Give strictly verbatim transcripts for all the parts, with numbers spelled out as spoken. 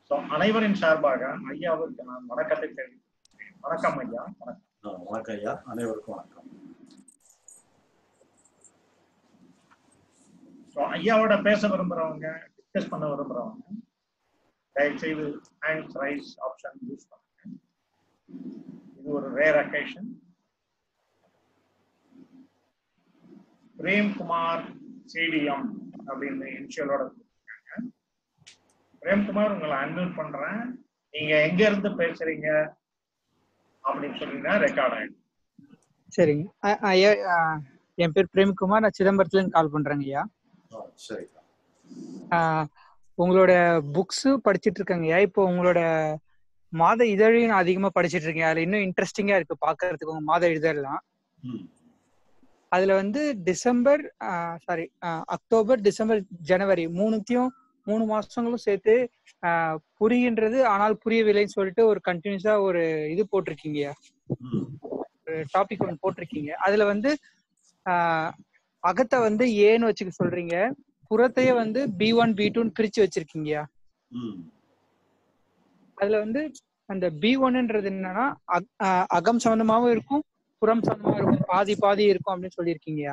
So அனைவரின் சார்பாக ஐயாவுக்கு நான் வணக்கத்தை தெரிவிக்கிறேன். வணக்கம் ஐயா. வணக்கம். வணக்கம் ஐயா, அனைவருக்கும் வணக்கம். ஸோ ஐயாவோட பேச விரும்புறவங்க, டிஸ்கஸ் பண்ண விரும்புறவங்க தயவுசெய்து ஹேண்ட்ஸ் ரைஸ் ஆப்ஷன் யூஸ் பண்ணுங்க. இது ஒரு ரேர் அக்கேஷன். பிரேம்குமார் சிடிஎம் அப்படின்னு இனிஷியலோட கொடுத்துருக்காங்க. பிரேம்குமார், உங்களை அன்மியூட் பண்றேன். நீங்க எங்க இருந்து பேசுறீங்க அப்படின்னு சொன்னீங்கன்னா ரெக்கார்ட் ஆயிடும். சரிங்க ஐயா, என் பேர் பிரேம்குமார், நான் சிதம்பரத்துல இருந்து கால் பண்றேங்க ஐயா. சரி. உங்களோட புக்ஸ் படிச்சுட்டு இருக்கேங்க ஐயா. இப்போ உங்களோட மாத இதழையும் நான் அதிகமா படிச்சுட்டு இருக்கேன். அதுல இன்னும் இன்ட்ரெஸ்டிங்கா இருக்கு பாக்குறதுக்கு உங்க மாத இதழெல்லாம். அதுல வந்து டிசம்பர் சாரி அக்டோபர் டிசம்பர் ஜனவரி மூணுத்தையும் மூணு மாசங்களும் சேர்த்து ஆஹ் புரிகின்றது ஆனால் புரியவில்லைன்னு சொல்லிட்டு ஒரு கண்டினியூஸா ஒரு இது போட்டிருக்கீங்கயா, டாபிக் ஒன்று போட்டிருக்கீங்க. அதுல வந்து ஆஹ் அகத்தை வந்து ஏன்னு வச்சுக்க சொல்றீங்க, புறத்தையே வந்து பி ஒன் பி டூன்னு பிரிச்சு வச்சிருக்கீங்கயா. அதுல வந்து அந்த பி ஒன்ன்றது என்னன்னா அகம் சம்பந்தமாவும் இருக்கும், புறம் சம்பந்தமா இருக்கும், பாதி பாதி இருக்கும் அப்படின்னு சொல்லியிருக்கீங்கயா.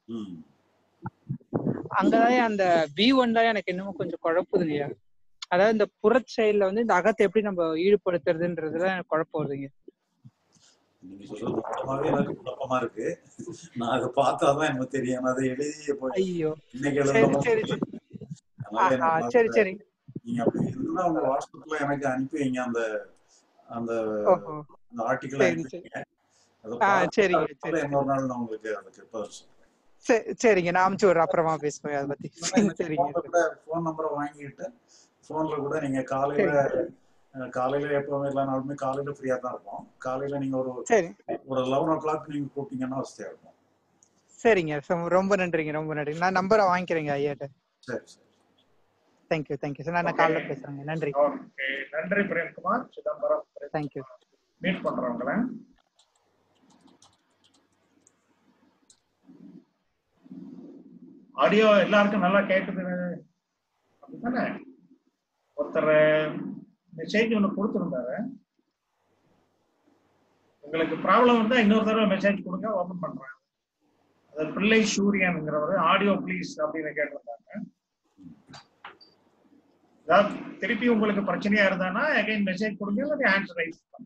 அங்கதான் அந்த பி ஒன் தான் எனக்கு இன்னமும் கொஞ்சம் குழப்புதுங்கய்யா. அதாவது இந்த புறச் செயல்ல வந்து இந்த அகத்தை எப்படி நம்ம ஈடுபடுத்துறதுன்றதுதான் எனக்கு குழப்பம் வருதுங்க. நீங்க சொல்றது மொத்தமாவே எனக்கு குழப்பமா இருக்கு. நான் அதை பார்த்தாதான் எனக்கு தெரியும். அதை எழுதிய போய் ஐயோ இன்னைக்கு சரி சரி சரி சரி நீங்க அப்படி இருந்தா உங்க வாட்ஸ்அப்ல எனக்கு அனுப்பி வைங்க. அந்த அந்த ஆர்டிக்கல் அனுப்பிங்க. இன்னொரு நாள் நான் உங்களுக்கு அதுக்கு பதில் சரிங்க, நான் அனுப்பிச்சு விடுறேன், அப்புறமா பேசுவேன் அதை பத்தி. சரிங்க. போன் நம்பரை வாங்கிட்டு போன்ல கூட நீங்க காலையில காலையில எப்பவுமே எல்லா நாளுமே காலையில ஃப்ரீயா தான் இருப்போம். காலையில நீங்க ஒரு ஒரு லெவன் ஓ கிளாக் நீங்க கூப்பிட்டீங்கன்னா வசதியா இருக்கும். சரிங்க, ரொம்ப நன்றிங்க, ரொம்ப நன்றி. நான் நம்பரை வாங்கிக்கிறேங்க ஐயாட்ட. சரி சரி. Thank you thank you sir. நான் காலைல பேசுறேங்க. நன்றி. நன்றி பிரேம்குமார். சிதம்பரம். தேங்க்யூ. மீட் பண்றவங்கள ஆடியோ எல்லாருக்கும் நல்லா கேக்குது அப்படித்தானே? ஒருத்தர் மெசேஜ் ஒன்று கொடுத்துருந்தாரு. உங்களுக்கு ப்ராப்ளம் இருந்தா இன்னொரு தடவை மெசேஜ் கொடுங்க, ஓபன் பண்றேன். அது பிள்ளை சூரியன்ங்கிறவர் ஆடியோ ப்ளீஸ் அப்படின்னு கேட்டிருந்தாங்க. திருப்பி உங்களுக்கு பிரச்சனையா இருந்தானா அகைன் மெசேஜ் கொடுங்க, இல்லை ஆன்சர் ரைஸ் பண்ணுங்க.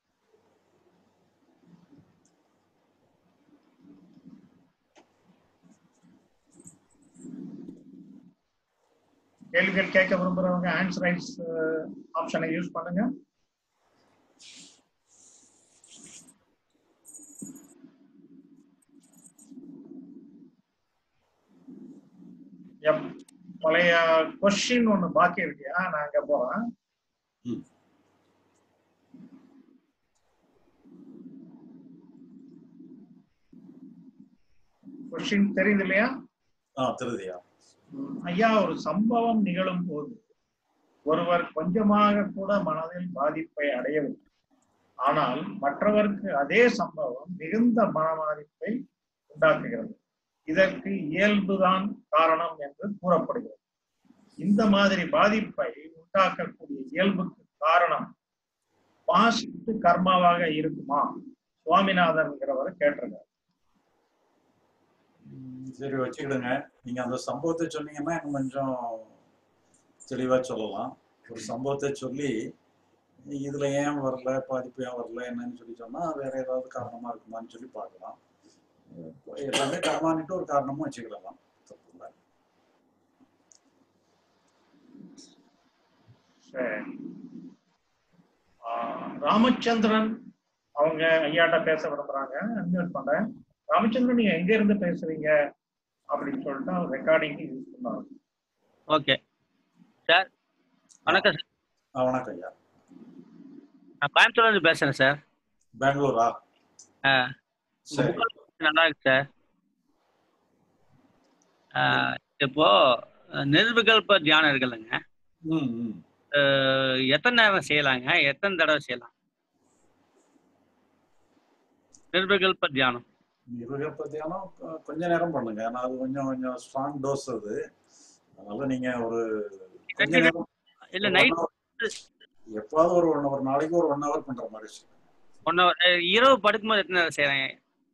கேள்விகள் கேட்க விரும்புறவங்க ஆன்சர் ரைஸ் ஆப்ஷனை யூஸ் பண்ணுங்க. பழைய கொஸ்டின் ஒண்ணு பாக்கி இருக்கியா? நான் அங்க போறேன். கொஸ்டின் தெரியுது இல்லையா? தெரியுதுயா ஐயா. ஒரு சம்பவம் நிகழும் போது ஒருவர் கொஞ்சமாக கூட மனதில் பாதிப்பை அடையவில்லை, ஆனால் மற்றவருக்கு அதே சம்பவம் மிகுந்த மன பாதிப்பை உண்டாக்குகிறது. இதற்கு இயல்புதான் காரணம் என்று கூறப்படுகிறது. இந்த மாதிரி பாதிப்பை உண்டாக்கக்கூடிய இயல்புக்கு காரணம் பாசிட்டு கர்மாவாக இருக்குமா? சுவாமிநாதன்ங்கிறவர் கேட்டிருக்காரு. சரி, வச்சுக்கிடுங்க. நீங்க அந்த சம்பவத்தை சொன்னீங்கன்னா இன்னும் கொஞ்சம் தெளிவா சொல்லலாம். ஒரு சம்பவத்தை சொல்லி இதுல ஏன் வரல, பாதிப்பு ஏன் வரல, என்னன்னு சொல்லி சொன்னா வேற ஏதாவது காரணமா இருக்குமான்னு சொல்லி பார்க்கலாம். எல்லாமே கர்மானிட்டு ஒரு காரணமும் வச்சுக்கலாம், தப்பு இல்லை. ராமச்சந்திரன் அவங்க ஐயாட்ட பேச விரும்புறாங்க. அன்மியூட் பண்றேன். ராமச்சந்திரன், நீங்க எங்க இருந்து பேசுறீங்க அப்படின்னு சொல்லிட்டு ரெக்கார்டிங் யூஸ் பண்ணாங்க. ஓகே சார், வணக்கம் சார். வணக்கம் ஐயா. நான் கோயம்புத்தூர்ல இருந்து பேசுறேன் சார். பெங்களூரா? நல்லா இருக்கு சார். இப்போ நிர்விகல்ப தியானம் இருக்குல்லங்க, எத்தனை நேரம் செய்யலாங்க, எத்தனை தடவை செய்யலாம் நிர்விகல்ப தியானம்? நிர்விகல்ப தியானம் கொஞ்ச நேரம் பண்ணுங்க. ஆனா அது கொஞ்சம் கொஞ்சம் ஸ்ட்ராங் டோஸ் அது. அதனால நீங்க ஒரு இல்ல நைட் எப்பாவது ஒரு ஒன் ஒரு நாளைக்கு ஒரு ஒன் ஹவர் பண்ற மாதிரி வச்சுக்கோங்க. ஒன் ஹவர் இரவு படுக்கும்போது எத்தனை நேரம் செய்யறேன்?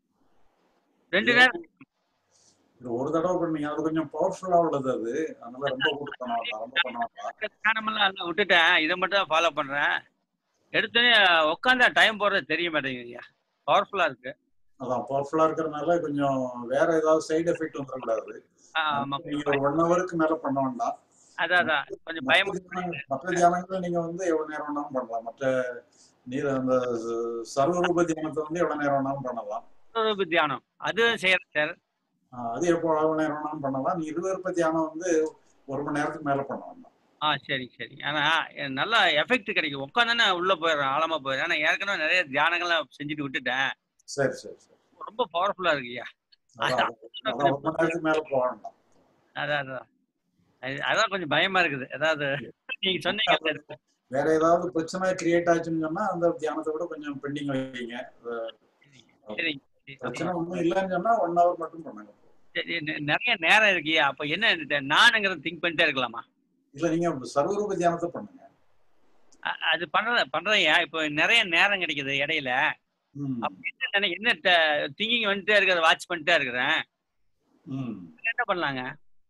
ரெண்டு நேரம். இது ஒரு தடவை பண்ணீங்க, அது கொஞ்சம் பவர்ஃபுல்லா உள்ளது அது. அதனால ரொம்ப கூட பண்ண வேண்டாம், ரொம்ப பண்ண வேண்டாம். தியானமெல்லாம் எல்லாம் விட்டுட்டேன். இதை மட்டும் தான் ஃபாலோ பண்றேன். எடுத்தோடனே உட்காந்தா டைம் போறது தெரிய மாட்டேங்குதுய்யா. பவர்ஃபுல்லா இருக்கு. அதான் பவர்ஃபுல்லா இருக்கிறதுனால கொஞ்சம் வேற ஏதாவது சைடு எஃபெக்ட் வந்துடக்கூடாது. ஆமா. நீங்க ஒரு ஒன் ஹவருக்கு மேல பண்ண வேண்டாம். அதான் அதான் கொஞ்சம் மற்ற பயமா தியானங்கள் மற்ற தியானங்களை நீங்க வந்து எவ்வளவு நேரம் வேணாலும் பண்ணலாம். மற்ற நீர் அந்த சர்வரூப தியானத்தை வந்து எவ்வளவு நேரம் வேணாலும் பண்ணலாம். இருக்கு. தியானம் அதுவும் செய்யறேன் சார். ஆஹ் அது எப்போ எவ்வளவு நேரம் வேணாலும் பண்ணலாம். நீ இருவிருப்ப தியானம் வந்து ஒரு மணி நேரத்துக்கு மேல பண்ண வேண்டாம். ஆ சரி சரி. ஆனா எனக்கு நல்லா எஃபெக்ட் கிடைக்கும். உட்காந்தோன்னே உள்ள போயிடுறேன், ஆழமா போயிடுறேன். ஆனா ஏற்கனவே நிறைய தியானங்கள்லாம் செஞ்சுட்டு விட்டுட்டேன். சரி சரி சரி. ரொம்ப பவர்ஃபுல்லா இருக்குய்யா. அதான் அதான் ஒரு மணி நேரத்துக்கு மேல போக வேண்டாம். அதான் அதான் அது- அதான் கொஞ்சம் பயமா இருக்குது. அதாவது நீங்க சொன்னீங்க சார். வேற ஏதாவது பிரச்சனை கிரியேட் ஆச்சுன்னு சொன்னா அந்த தியானத்தை விட கொஞ்சம் பெண்டிங் வைங்க. சரிங்க. பிரச்சனை ஒண்ணும் இல்லைன்னு சொன்னா ஒன் ஹவர் மட்டும் பண்ணுங்க. சரி, நெ- நிறைய நேரம் இருக்கியா? அப்ப என்ன நானுங்கிறத திங்க் பண்ணிட்டே இருக்கலாமா? இல்ல நீங்க சர்வரூப தியானத்தை பண்ணுங்க. அ- அது பண்ற பண்றேன்யா. இப்போ நிறைய நேரம் கிடைக்குது இடையில. ம், அப்ப என்ன நினை- என்ன திங்கிங் வந்துட்டே இருக்கிறத வாட்ச் பண்ணிட்டே இருக்கிறேன். ம். என்ன பண்ணலாங்க?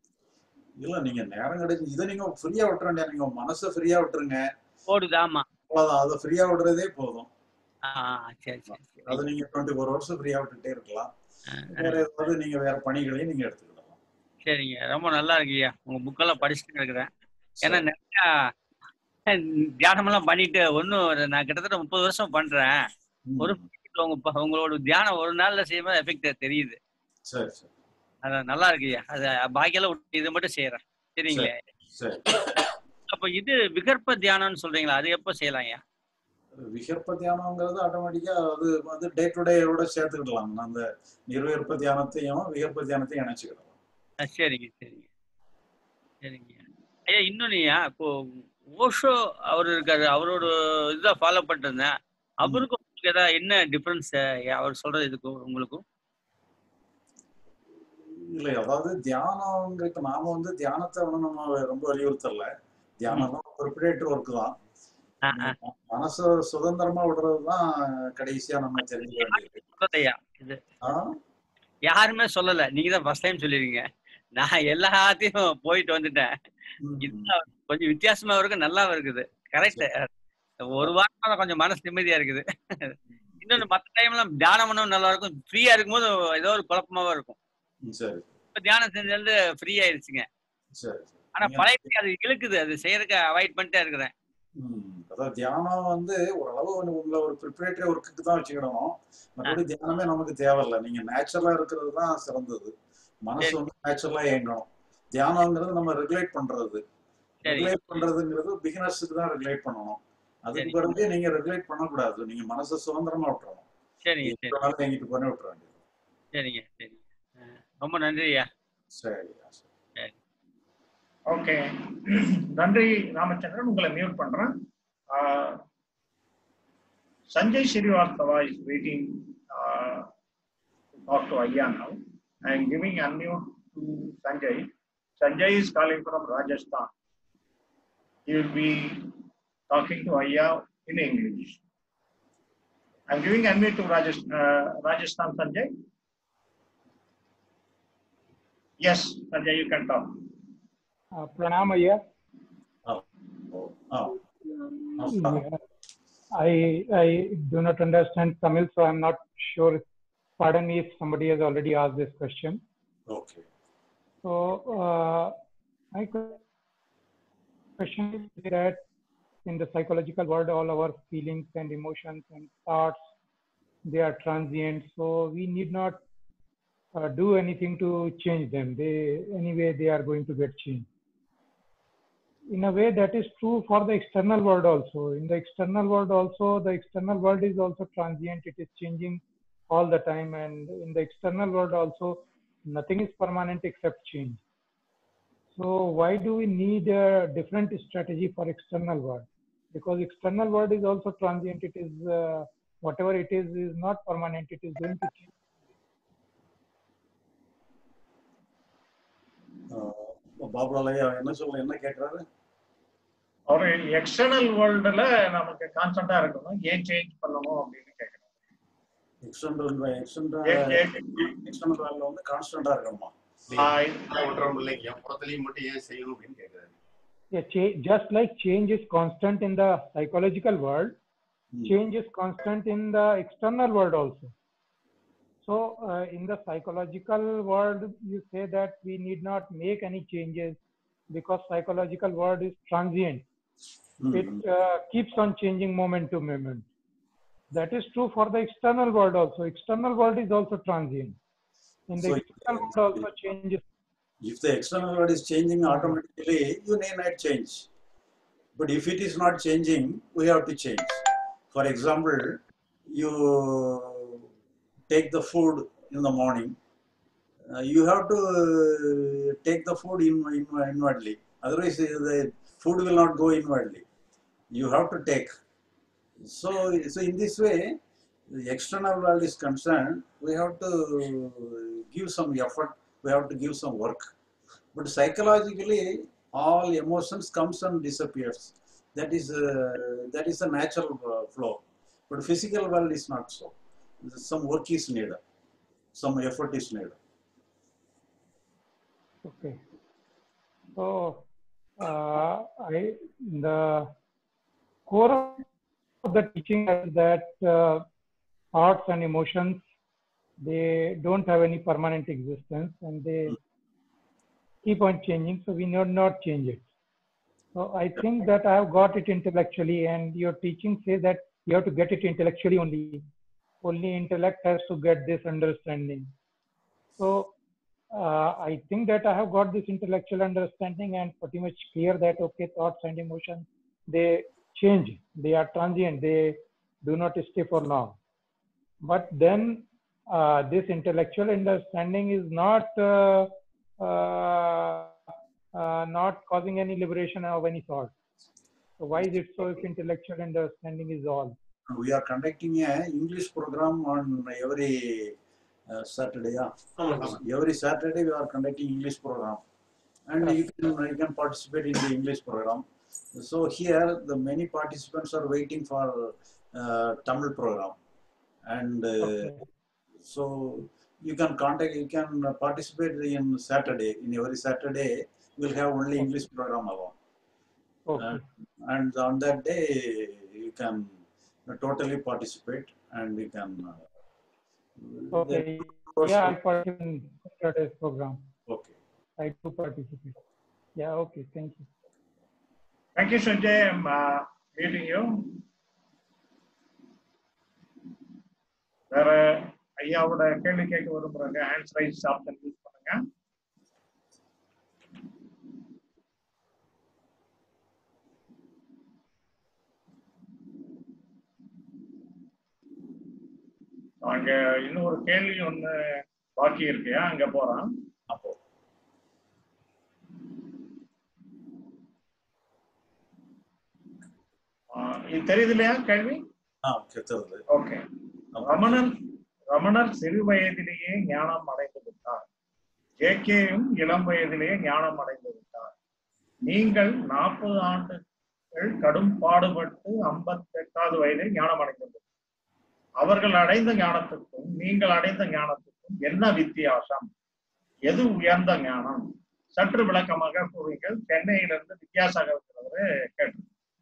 இல்ல நீங்க நேரம் கிடைச்சு இதை நீங்க ஃப்ரீயா விட்டுற வேண்டிய, நீங்க மனசை ஃப்ரீயா விட்டுருங்க. ஓடுது. ஆமா. அவ்வளவுதான், அதை ஃப்ரீயா விடுறதே போதும். ஆ சரி சரி சரி. அது நீங்க டுவெண்ட்டி ஃபோர் ஹவர்ஸ் ஃப்ரீயா விட்டுட்டே இருக்கலாம். ஆ, வேற ஏதாவது நீங்க வேற பணிகளையும் நீங்க எடுத்துக்கலாம். சரிங்க. ரொம்ப நல்லா இருக்குய்யா. உங்க புக்கெல்லாம் படிச்சுட்டு இருக்கிறேன். ஏன்னா சரி. நிறைய தியானமெல்லாம் பண்ணிட்டு ஒன்னும் நான் கிட்டத்தட்ட முப்பது வருஷம் பண்றேன். ஒரு ம். உங்க ப- உங்களோட தியானம் ஒரு நாள்ல செய்யும்போது எஃபெக்ட் தெரியுது. சரி சரி அதான் நல்லா இருக்குய்யா. அது பாக்கியெல்லாம் விட்டு இதை மட்டும் செய்யறேன். சரிங்களே. சரி. அப்ப இது விகற்ப தியானம்னு சொல்றீங்களா? அது எப்போ செய்யலாம்யா? விகற்ப தியானம்ங்கிறது ஆட்டோமேட்டிக்கா அது வந்து டே டு டேயோட சேர்த்துக்கிடலாம். அந்த நிர்விகற்ப தியானத்தையும் விகற்ப தியானத்தையும் இணைச்சுக்கிடலாம். ஆ, சரிங்க சரிங்க சரிங்க. ஐயா இன்னொன்னுயா, இப்போ ஓஷோ அவர் இருக்காரு. அவரோட இதுதான் ஃபாலோ பண்ணிட்டு இருந்தேன். அவருக்கும் உங்களுக்கு ஏதாவது என்ன டிஃபரன்ஸ் அவர் சொல்றது இதுக்கும் உங்களுக்கும்? இல்ல அதாவது தியானம்ங்க இப்ப நாம வந்து தியானத்தை வந்து நம்ம ரொம்ப வலியுறுத்தல. தியானம் தான் ப்ரிப்பரேட்டரி ஒர்க் தான். ஆ, ஆ. மனசை சுதந்திரமா விடுறதுதான் கடைசியா நம்ம தெரிஞ்சுக்க வேண்டியது. சொல்லலையா இது? ஆஹ் யாருமே சொல்லல. நீங்க தான் ஃபர்ஸ்ட் டைம் சொல்லிருக்கீங்க. நான் எல்லாத்தையும் போயிட்டு வந்துட்டேன். உம் இதுதான் கொஞ்சம் வித்தியாசமா இருக்கு, நல்லாவும் இருக்குது. கரெக்ட். ஒரு வாரம் கொஞ்சம் மனசு நிம்மதியா இருக்குது. இன்னொன்னு மற்ற டைம்லாம் தியானம் பண்ணவும் நல்லா இருக்கும். ஃப்ரீயா இருக்கும்போது ஏதோ ஒரு குழப்பமாவும் இருக்கும். உம் சரி இப்ப தியானம் செஞ்சது ஃப்ரீ ஆயிடுச்சுங்க. சரி ஆனா நீங்க- பழைய அது இழுக்குது. அது செய்யறதுக்கு அவாய்ட் பண்ணிட்டே இருக்கிறேன். உம் அதாவது தியானம் வந்து ஓரளவு வந்து உங்களை ஒரு ப்ரிப்பரேட்டரி ஒர்க்குக்கு தான் வச்சுக்கிடணும். மற்றபடி தியானமே நமக்கு தேவையில்லை. நீங்க நேச்சுரலா இருக்கிறது தான் சிறந்தது. மனசு சரி. வந்து நேச்சுரலா இயங்கணும். தியானம்ங்கிறது நம்ம ரெகுலேட் பண்றது. சரி ரெகுலேட் பண்றதுங்கிறது பிகினர்ஸுக்கு தான் ரெகுலேட் பண்ணணும். அதுக்கு சரி. பிறகு நீங்க ரெகுலேட் பண்ணக்கூடாது. நீங்க மனசை சுதந்திரமா விட்டுறணும். சரிங்க சரி எவ்வளவு நாள் எங்கிட்டு போனே விட்டுற வேண்டியது. சரிங்க சரி. ஆ, ரொம்ப நன்றி ஐயா. சரி சரி. ஓகே. நன்றி ராமச்சந்திரன். உங்களை மியூட் பண்றேன். ஆஹ், Sanjay Srivastava is waiting uh, to talk to Ayya now. I am giving unmute to Sanjay. Sanjay is calling from Rajasthan. He will be talking to Ayya in English. I am giving unmute to Rajasthan, uh, Rajasthan Sanjay. Yes, Sanjay, you can talk. Uh, Pranam Ayya. Oh. Oh. Yeah. I I do not understand Tamil, so I'm not sure. Pardon me if somebody has already asked this question. Okay. So uh, my question is that in the psychological world, all our feelings and emotions and thoughts, they are transient. So we need not uh, do anything to change them. They anyway they are going to get changed. In a way that is true for the external world also. In the external world also, the external world is also transient. It is changing all the time. And in the external world also, nothing is permanent except change. So why do we need a different strategy for external world? Because external world is also transient. It is, uh, whatever it is, is not permanent. It is going to change. பாபுலாலையா என்ன சொல்ல என்ன கேட்கறாரு? ஒரு external வேர்ல்டுல நமக்கு கான்ஸ்டன்டா இருக்கணும், ஏன் change பண்ணணும் அப்படின்னு கேட்கணும். எக்ஸ்டர்னல் எக்ஸ்டர்னல் ஏ- ஏ- எக்ஸ்டர்னல் வேல்யூ வந்து கான்ஸ்டன்டா இருக்கணுமா? ஆ, ஒன்றும் இல்லைங்க, புறத்துலயும் மட்டும் ஏன் செய்யணும் அப்படின்னு கேட்குறாரு. Yeah, cha- just like change is constant in the psychological world, Hmm. change is constant in the external world also. So, uh, in the psychological world, you say that we need not make any changes because psychological world is transient. Hmm. It uh, keeps on changing moment to moment. That is true for the external world also. External world is also transient. In the So, external world also changes. If the external world is changing automatically, you need not change. But if it is not changing, we have to change. For example, you take the food in the morning, uh, you have to uh, take the food in, in, inwardly. Otherwise, uh, the food will not go inwardly. You have to take. So, so in this way, the external world is concerned, we have to give some effort, we have to give some work. But psychologically, all emotions comes and disappears. That is uh, that is a natural uh, flow. But physical world is not so. Some work is needed, some effort is needed. Okay. So, uh, I the core of the teaching is that uh, thoughts and emotions, they don't have any permanent existence and they keep on changing, so we need not change it. So I think that I have got it intellectually, and your teaching says that you have to get it intellectually only. Only intellect has to get this understanding. So uh, I think that I have got this intellectual understanding and pretty much clear that okay, thoughts and emotions, they change, they are transient, they do not stay for long. But then uh, this intellectual understanding is not uh, uh, uh, not causing any liberation of any sort. So why is it so if intellectual understanding is all? We are conducting a English program on every uh, Saturday. Yeah. Every Saturday we are conducting English program, and you can you can participate in the English program. So here the many participants are waiting for uh, Tamil program, and uh, Okay. so you can contact you can participate in Saturday. In every Saturday we'll have only English program alone. Okay. Uh, and on that day you can totally participate and you can uh, Okay. Yeah, I participate in Saturday's program. Okay. I do participate. Yeah. Okay. Thank you. Thank you, Sanjay. I'm uh, meeting you. வேற ஐயாவோட கேள்வி கேட்க விரும்புறாங்க, hands raise option use பண்ணுங்க. அங்க இன்னும் ஒரு கேள்வி ஒண்ணு பாக்கி இருக்கு, அங்க போறோம். அப்போ இது தெரியுது இல்லையா கேள்வி? ஓகே. ரமணன் ரமணர் சிறு வயதிலேயே ஞானம் அடைந்து விட்டார். ஜேகேயும் இளம் வயதிலேயே ஞானம் அடைந்து விட்டார். நீங்கள் நாற்பது ஆண்டுகள் கடும் பாடுபட்டு ஐம்பத்தி எட்டாவது வயதில் ஞானம் அடைந்தது. அவர்கள் அடைந்த ஞானத்துக்கும் நீங்கள் அடைந்த ஞானத்துக்கும் என்ன வித்தியாசம்? எது உயர்ந்த ஞானம்? சற்று விளக்கமாக கூறுங்கள். சென்னையிலிருந்து வித்யாசாகர் கேட்டு.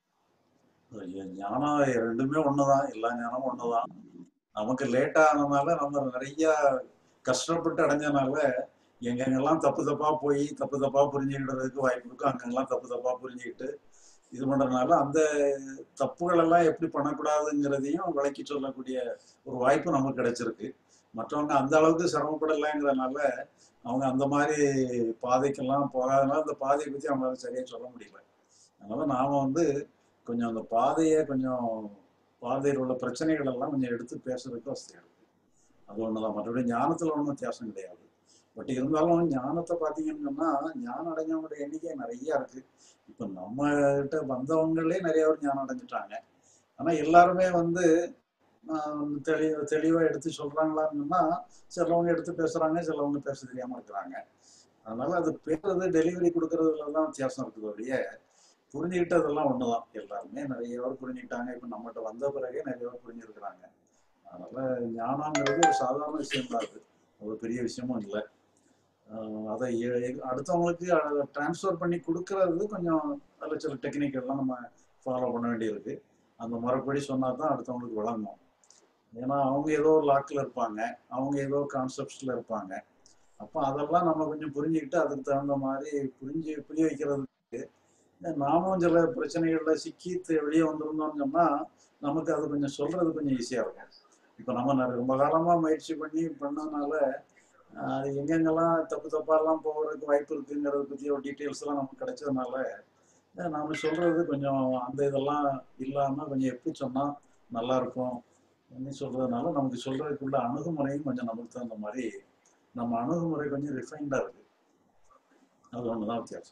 ஞானம் ரெண்டுமே ஒண்ணுதான், எல்லா ஞானமும் ஒண்ணுதான். நமக்கு லேட்டா ஆனதுனால நம்ம நிறைய கஷ்டப்பட்டு அடைஞ்சனால எங்கெங்கெல்லாம் தப்பு தப்பா போய் தப்பு தப்பா புரிஞ்சுக்கிட்டதுக்கு வாய்ப்பு இருக்கும். அங்கெல்லாம் தப்பு தப்பா புரிஞ்சுக்கிட்டு இது பண்றதுனால அந்த தப்புகள் எல்லாம் எப்படி பண்ணக்கூடாதுங்கிறதையும் விளக்கி சொல்லக்கூடிய ஒரு வாய்ப்பு நமக்கு கிடைச்சிருக்கு. மற்றவங்க அந்த அளவுக்கு சிரமப்படலைங்கிறதுனால அவங்க அந்த மாதிரி பாதைக்கெல்லாம் போகாதனால அந்த பாதையை பத்தி அவங்களால சரியா சொல்ல முடியல. அதனால நாம வந்து கொஞ்சம் அந்த பாதையை கொஞ்சம் பாதையில் உள்ள பிரச்சனைகள் எல்லாம் கொஞ்சம் எடுத்து பேசுறதுக்கு வசதியா இருக்கு. அது ஒண்ணுதான், மற்றபடி ஞானத்துல ஒன்றும் வித்தியாசம் கிடையாது. பட் இருந்தாலும் ஞானத்தை பார்த்தீங்கன்னு சொன்னா ஞானம் அடைஞ்சவங்களோட எண்ணிக்கை நிறைய இருக்கு. இப்ப நம்ம கிட்ட வந்தவங்களே நிறைய பேர் ஞானம் அடைஞ்சிட்டாங்க. ஆனா எல்லாருமே வந்து தெளிவ தெளிவா எடுத்து சொல்றாங்களான்னு சொன்னா சிலவங்க எடுத்து பேசுறாங்க, சிலவங்க பேச தெரியாம இருக்கிறாங்க. அதனால அது பேசுறது டெலிவரி கொடுக்கறதுல தான் வித்தியாசம் இருக்குது ஒழிய புரிஞ்சுக்கிட்டதெல்லாம் ஒண்ணுதான். எல்லாருமே நிறைய பேர் புரிஞ்சுக்கிட்டாங்க. இப்ப நம்மகிட்ட வந்த பிறகே நிறைய பேர் புரிஞ்சிருக்கிறாங்க. அதனால ஞானங்கிறது ஒரு சாதாரண விஷயம் தான். அது ஒரு பெரிய விஷயமும் இல்லை. அதை அடுத்தவங்களுக்கு அதை டிரான்ஸ்ஃபர் பண்ணி கொடுக்கறது கொஞ்சம் நல்ல சில டெக்னிக் எல்லாம் நம்ம ஃபாலோ பண்ண வேண்டியிருக்கு. அந்த முறைப்படி சொன்னா தான் அடுத்தவங்களுக்கு வழங்கும். ஏன்னா அவங்க ஏதோ ஒரு லாக்கில் இருப்பாங்க, அவங்க ஏதோ கான்செப்ட்ஸ்ல இருப்பாங்க. அப்போ அதெல்லாம் நம்ம கொஞ்சம் புரிஞ்சுக்கிட்டு அதுக்கு தகுந்த மாதிரி புரிஞ்சு புரிய வைக்கிறதுக்கு நாமும் சில பிரச்சனைகள்ல சிக்கி வெளியே வந்திருந்தோம்னு சொன்னா நமக்கு அது கொஞ்சம் சொல்றது கொஞ்சம் ஈஸியா இருக்கும். இப்போ நம்ம ரொம்ப காலமா முயற்சி பண்ணி பண்ணதுனால அது எங்கெங்கெல்லாம் தப்பு தப்பாலாம் போகிறதுக்கு வாய்ப்பு இருக்குங்கிறத பத்தி ஒரு டீட்டெயில்ஸ் எல்லாம் நமக்கு கிடைச்சதுனால நாம சொல்றது கொஞ்சம் அந்த இதெல்லாம் இல்லாம கொஞ்சம் எப்படி சொன்னா நல்லா இருக்கும் சொல்றதுனால நமக்கு சொல்றதுக்குள்ள அணுகுமுறையும் கொஞ்சம் நமக்கு தகுந்த மாதிரி நம்ம அணுகுமுறை கொஞ்சம் ரிஃபைண்டா இருக்கு. அது ஒண்ணுதான் வித்தியாசம்.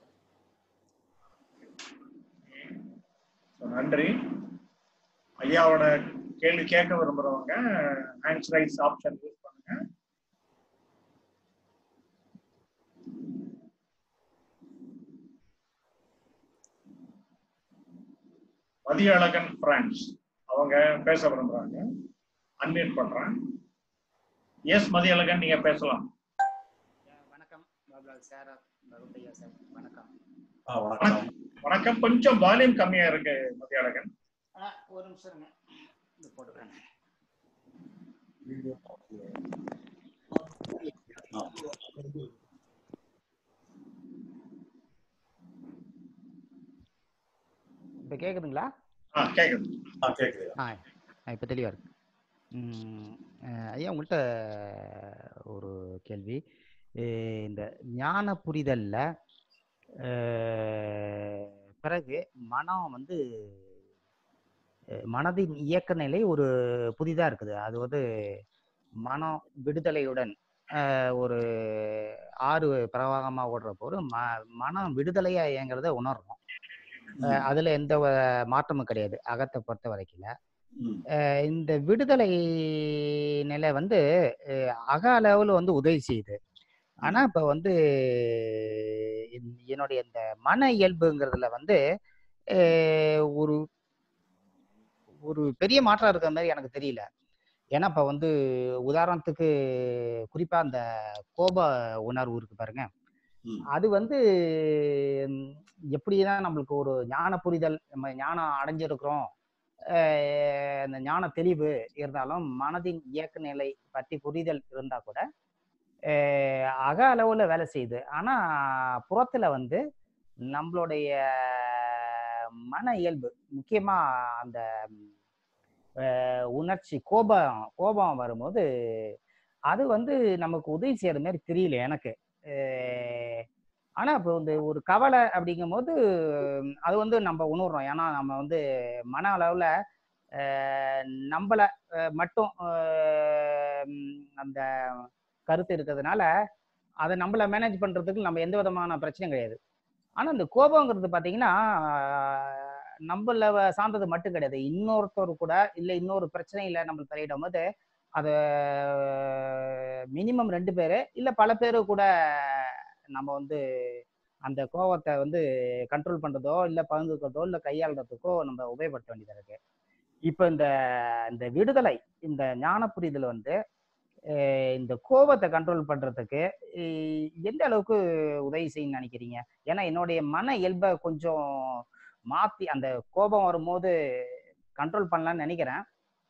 நன்றி. ஐயாவோட கேள்வி கேட்க விரும்புறவங்க ஹேண்ட்ஸ் ரைஸ் ஆப்ஷன் யூஸ் பண்ணுங்க. மதியழகன் பிரான்ஸ் அவங்க பேச விரும்புறாங்க. அன்மியூட் பண்றேன். எஸ் மதியழகன், நீங்க பேசலாம். வணக்கம் பாபுலால் சார், பகுண்டையா சார், வணக்கம். வணக்கம். கொஞ்சம் வால்யூம் கம்மியா இருக்கு மதியழகன். ஒரு நிமிஷம் இருங்க, இது போட்டுக்கிறேன். இப்ப கேக்குதுங்களா? இப்ப தெளிவா இருக்கு. ஐயா, உங்கள்கிட்ட ஒரு கேள்வி. இந்த ஞான புரிதல்ல பிறகு மனம் வந்து மனதின் இயக்க நிலை ஒரு புதிதா இருக்குது. அது வந்து மனம் விடுதலையுடன் ஒரு ஆறு பிரவாகமா ஓடுற போது ம மனம் விடுதலையா இயங்கிறத உணர்றோம். அதுல எந்த மாற்றமும் கிடையாது அகத்தை பொறுத்த வரைக்கும். இந்த விடுதலை நிலை வந்து அக அளவுல வந்து உதவி செய்யுது. ஆனா இப்ப வந்து என்னுடைய இந்த மன இயல்புங்கிறதுல வந்து ஒரு ஒரு பெரிய மாற்றம் இருக்கிற மாதிரி எனக்கு தெரியல. ஏன்னா இப்ப வந்து உதாரணத்துக்கு குறிப்பா அந்த கோப உணர்வு இருக்கு பாருங்க, அது வந்து எப்படிதான் நம்மளுக்கு ஒரு ஞான புரிதல், நம்ம ஞானம் அடைஞ்சிருக்கிறோம், அந்த ஞான தெளிவு இருந்தாலும் மனதின் இயக்க நிலை பற்றி புரிதல் இருந்தா கூட அக அளவுல வேலை செய்யுது. ஆனா புறத்துல வந்து நம்மளுடைய மன இயல்பு, முக்கியமா அந்த உணர்ச்சி கோபம் கோபம் வரும்போது அது வந்து நமக்கு உதவி செய்யற மாதிரி தெரியல எனக்கு. ஆனா இப்போ வந்து ஒரு கவலை அப்படிங்கும் போது அது வந்து நம்ம உணர்றோம். ஏன்னா நம்ம வந்து மன அளவுல நம்மள மட்டும் அந்த கருத்து இருக்கிறதுனால அதை நம்மள மேனேஜ் பண்றதுக்கு நம்ம எந்த விதமான பிரச்சனையும் கிடையாது. ஆனா இந்த கோபங்கிறது பாத்தீங்கன்னா நம்மள சார்ந்தது மட்டும் கிடையாது, இன்னொருத்தர் கூட இல்லை இன்னொரு பிரச்சனையில நம்ம தலையிடும் போது அதை மினிமம் ரெண்டு பேரு இல்ல பல பேரு கூட நம்ம வந்து அந்த கோபத்தை வந்து கண்ட்ரோல் பண்றதோ இல்ல பகிர்ந்துக்கிறதோ இல்ல கையாளுறதுக்கோ நம்ம உபயோகப்படுத்த வேண்டியதா இருக்கு. இப்ப இந்த இந்த விடுதலை, இந்த ஞான புரிதல் வந்து இந்த கோபத்தை கண்ட்ரோல் பண்றதுக்கு எந்த அளவுக்கு உதவி செய்யுன்னு நினைக்கிறீங்க? ஏன்னா என்னுடைய மன இயல்பை கொஞ்சம் மாத்தி அந்த கோபம் வரும்போது கண்ட்ரோல் பண்ணலாம்னு நினைக்கிறேன்.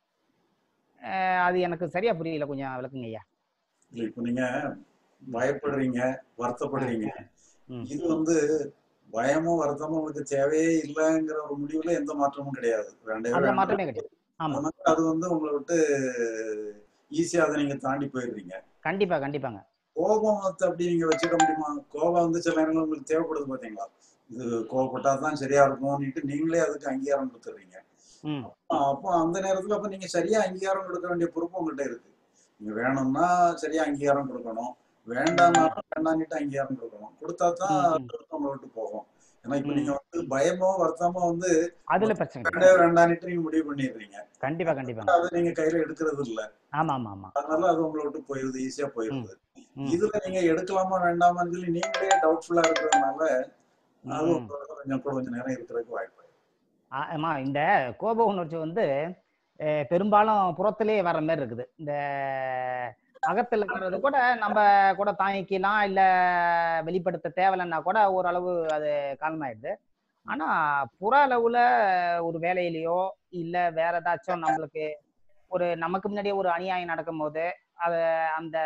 அது எனக்கு சரியா புரியல, கொஞ்சம் விளக்குங்க ஐயா. இப்போ நீங்க பயப்படுறீங்க, வருத்தப்படுறீங்க, இது வந்து பயமும் வருத்தமும் உங்களுக்கு தேவையே இல்லைங்கிற ஒரு முடிவுல எந்த மாற்றமும் கிடையாது. மாற்றமே கிடையாது. அது வந்து உங்களை விட்டு ஈஸியா அதை நீங்க தாண்டி போயிடுறீங்க. கண்டிப்பா கண்டிப்பாங்க. கோபத்தை அப்படி நீங்க வச்சுக்க முடியுமா? கோபம் வந்து சில நேரங்கள் உங்களுக்கு தேவைப்படுது பாத்தீங்களா, இது கோபப்பட்டாதான் சரியா இருக்கும்னுட்டு நீங்களே அதுக்கு அங்கீகாரம் கொடுத்துடுறீங்க. அப்போ அந்த நேரத்துல அப்ப நீங்க சரியா அங்கீகாரம் கொடுக்க வேண்டிய பொறுப்பு உங்கள்கிட்ட இருக்கு. நீங்க வேணும்னா சரியா அங்கீகாரம் கொடுக்கணும், வேண்டாம்னாலும் வேண்டான்னுட்டு அங்கீகாரம் கொடுக்கணும். கொடுத்தா தான் உங்களை விட்டு போகும். ஏன்னா இப்ப நீங்க வந்து பயமோ வருத்தமோ வந்து அதுல பிரச்சனை வேண்டான்னுட்டு நீங்க முடிவு பண்ணிடுறீங்க. கண்டிப்பா கண்டிப்பா அதை நீங்க கையில எடுக்கிறது இல்ல. ஆமா ஆமா ஆமா. அதனால அது உங்களை விட்டு போயிருது, ஈஸியா போயிருது. இதுல நீங்க எடுக்கலாமா வேண்டாமான்னு சொல்லி நீங்களே டவுட்ஃபுல்லா இருக்கிறதுனால அது கொஞ்சம் கூட கொஞ்சம் நேரம் இருக்கிறதுக்கு வாய்ப்பு. ஆமா, இந்த கோப உணர்ச்சி வந்து பெரும்பாலும் புறத்திலே வர்ற மாதிரி இருக்குது. இந்த அகத்தில் இருக்கிறது கூட நம்ம கூட தாங்கிக்கலாம், இல்ல வெளிப்படுத்த தேவையில்லைன்னா கூட ஓரளவு அது காலமாயிடுது. ஆனா புற அளவுல ஒரு வேலையிலயோ இல்ல வேற ஏதாச்சும் நம்மளுக்கு ஒரு நமக்கு முன்னாடியே ஒரு அநியாயம் நடக்கும் போது அது அந்த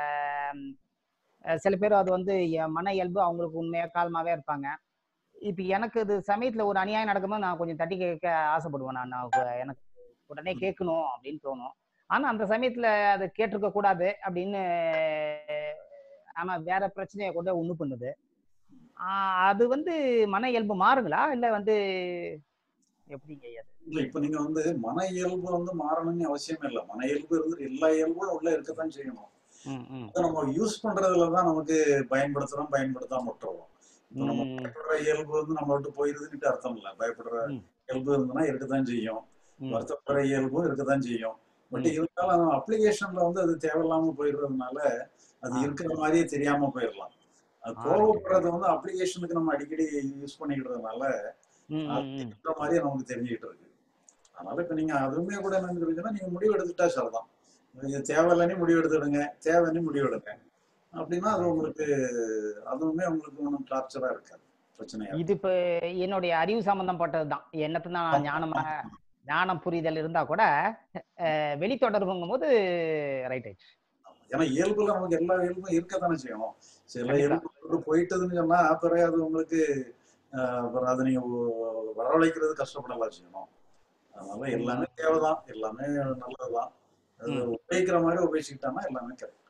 சில பேர் அது வந்து மன இயல்பு அவங்களுக்கு உண்மையா காலமாவே இருப்பாங்க. இப்ப எனக்கு இது சமயத்துல ஒரு அநியாயம் நடக்கும்போது நான் கொஞ்சம் தட்டி கேட்க ஆசைப்படுவேன். நான் எனக்கு உடனே கேட்கணும் அப்படின்னு தோணும். ஆனா அந்த சமயத்துல அது கேட்டிருக்க கூடாது அப்படின்னு ஆனா வேற பிரச்சனையை கூட உண்டு பண்ணுது. ஆஹ் அது வந்து மன இயல்பு மாறுங்களா இல்ல வந்து எப்படிங்க? இல்ல, இப்ப நீங்க வந்து மன இயல்பு வந்து மாறணும்னு அவசியம் இல்லை. மன இயல்பு இருந்து எல்லா இயல்பும் உள்ள இருக்கத்தான் செய்யணும். அதை நம்ம யூஸ் பண்றதுலதான் நமக்கு பயன்படுத்துறோம், பயன்படுத்தாம விட்டுறோம். இப்ப நம்ம பயப்படுற இயல்பு வந்து நம்ம விட்டு போயிருதுன்னு அர்த்தம் இல்லை. பயப்படுற இயல்பு இருந்ததுன்னா இருக்கத்தான் செய்யும், வருத்தப்படுற இயல்பும் இருக்கத்தான் செய்யும். பட் இருந்தாலும் அப்ளிகேஷன்ல வந்து அது தேவையில்லாம போயிடுறதுனால அது இருக்கிற மாதிரியே தெரியாம போயிடலாம். அது கோபப்படுறது வந்து அப்ளிகேஷனுக்கு நம்ம அடிக்கடி யூஸ் பண்ணிக்கிறதுனால இருக்கிற மாதிரியே நமக்கு தெரிஞ்சுக்கிட்டு இருக்கு. அதனால இப்ப நீங்க அதுவுமே கூட என்னன்னு சொல்லிங்கன்னா, நீங்க முடிவு எடுத்துட்டா சரிதான். நீங்க தேவையில்லன்னு முடிவு எடுத்துடுங்க, தேவைன்னு முடிவு எடுங்க அப்படின்னா அது உங்களுக்கு அதுவுமே உங்களுக்கு ஒன்றும் டார்ச்சரா இருக்காது, பிரச்சனையா. இது இப்ப என்னுடைய அறிவு சம்பந்தப்பட்டதுதான். என்னத்து நான் ஞானமா ஞானம் புரிதல் இருந்தா கூட வெளித்தொடர்புங்கும் போது ரைட் ஆயிடுச்சு. ஏன்னா இயல்புல நமக்கு எல்லா இயல்பும் இருக்கத்தானே செய்யணும். சில இயல்பு போயிட்டதுன்னு சொன்னா பிறகு அது உங்களுக்கு அப்புறம் அதை நீங்க வரவழைக்கிறது கஷ்டப்படலாம் செய்யணும். அதனால எல்லாமே தேவைதான், எல்லாமே நல்லதுதான். அது உபயோகிக்கிற மாதிரி உபயோகிச்சுக்கிட்டோம்னா எல்லாமே கரெக்ட்.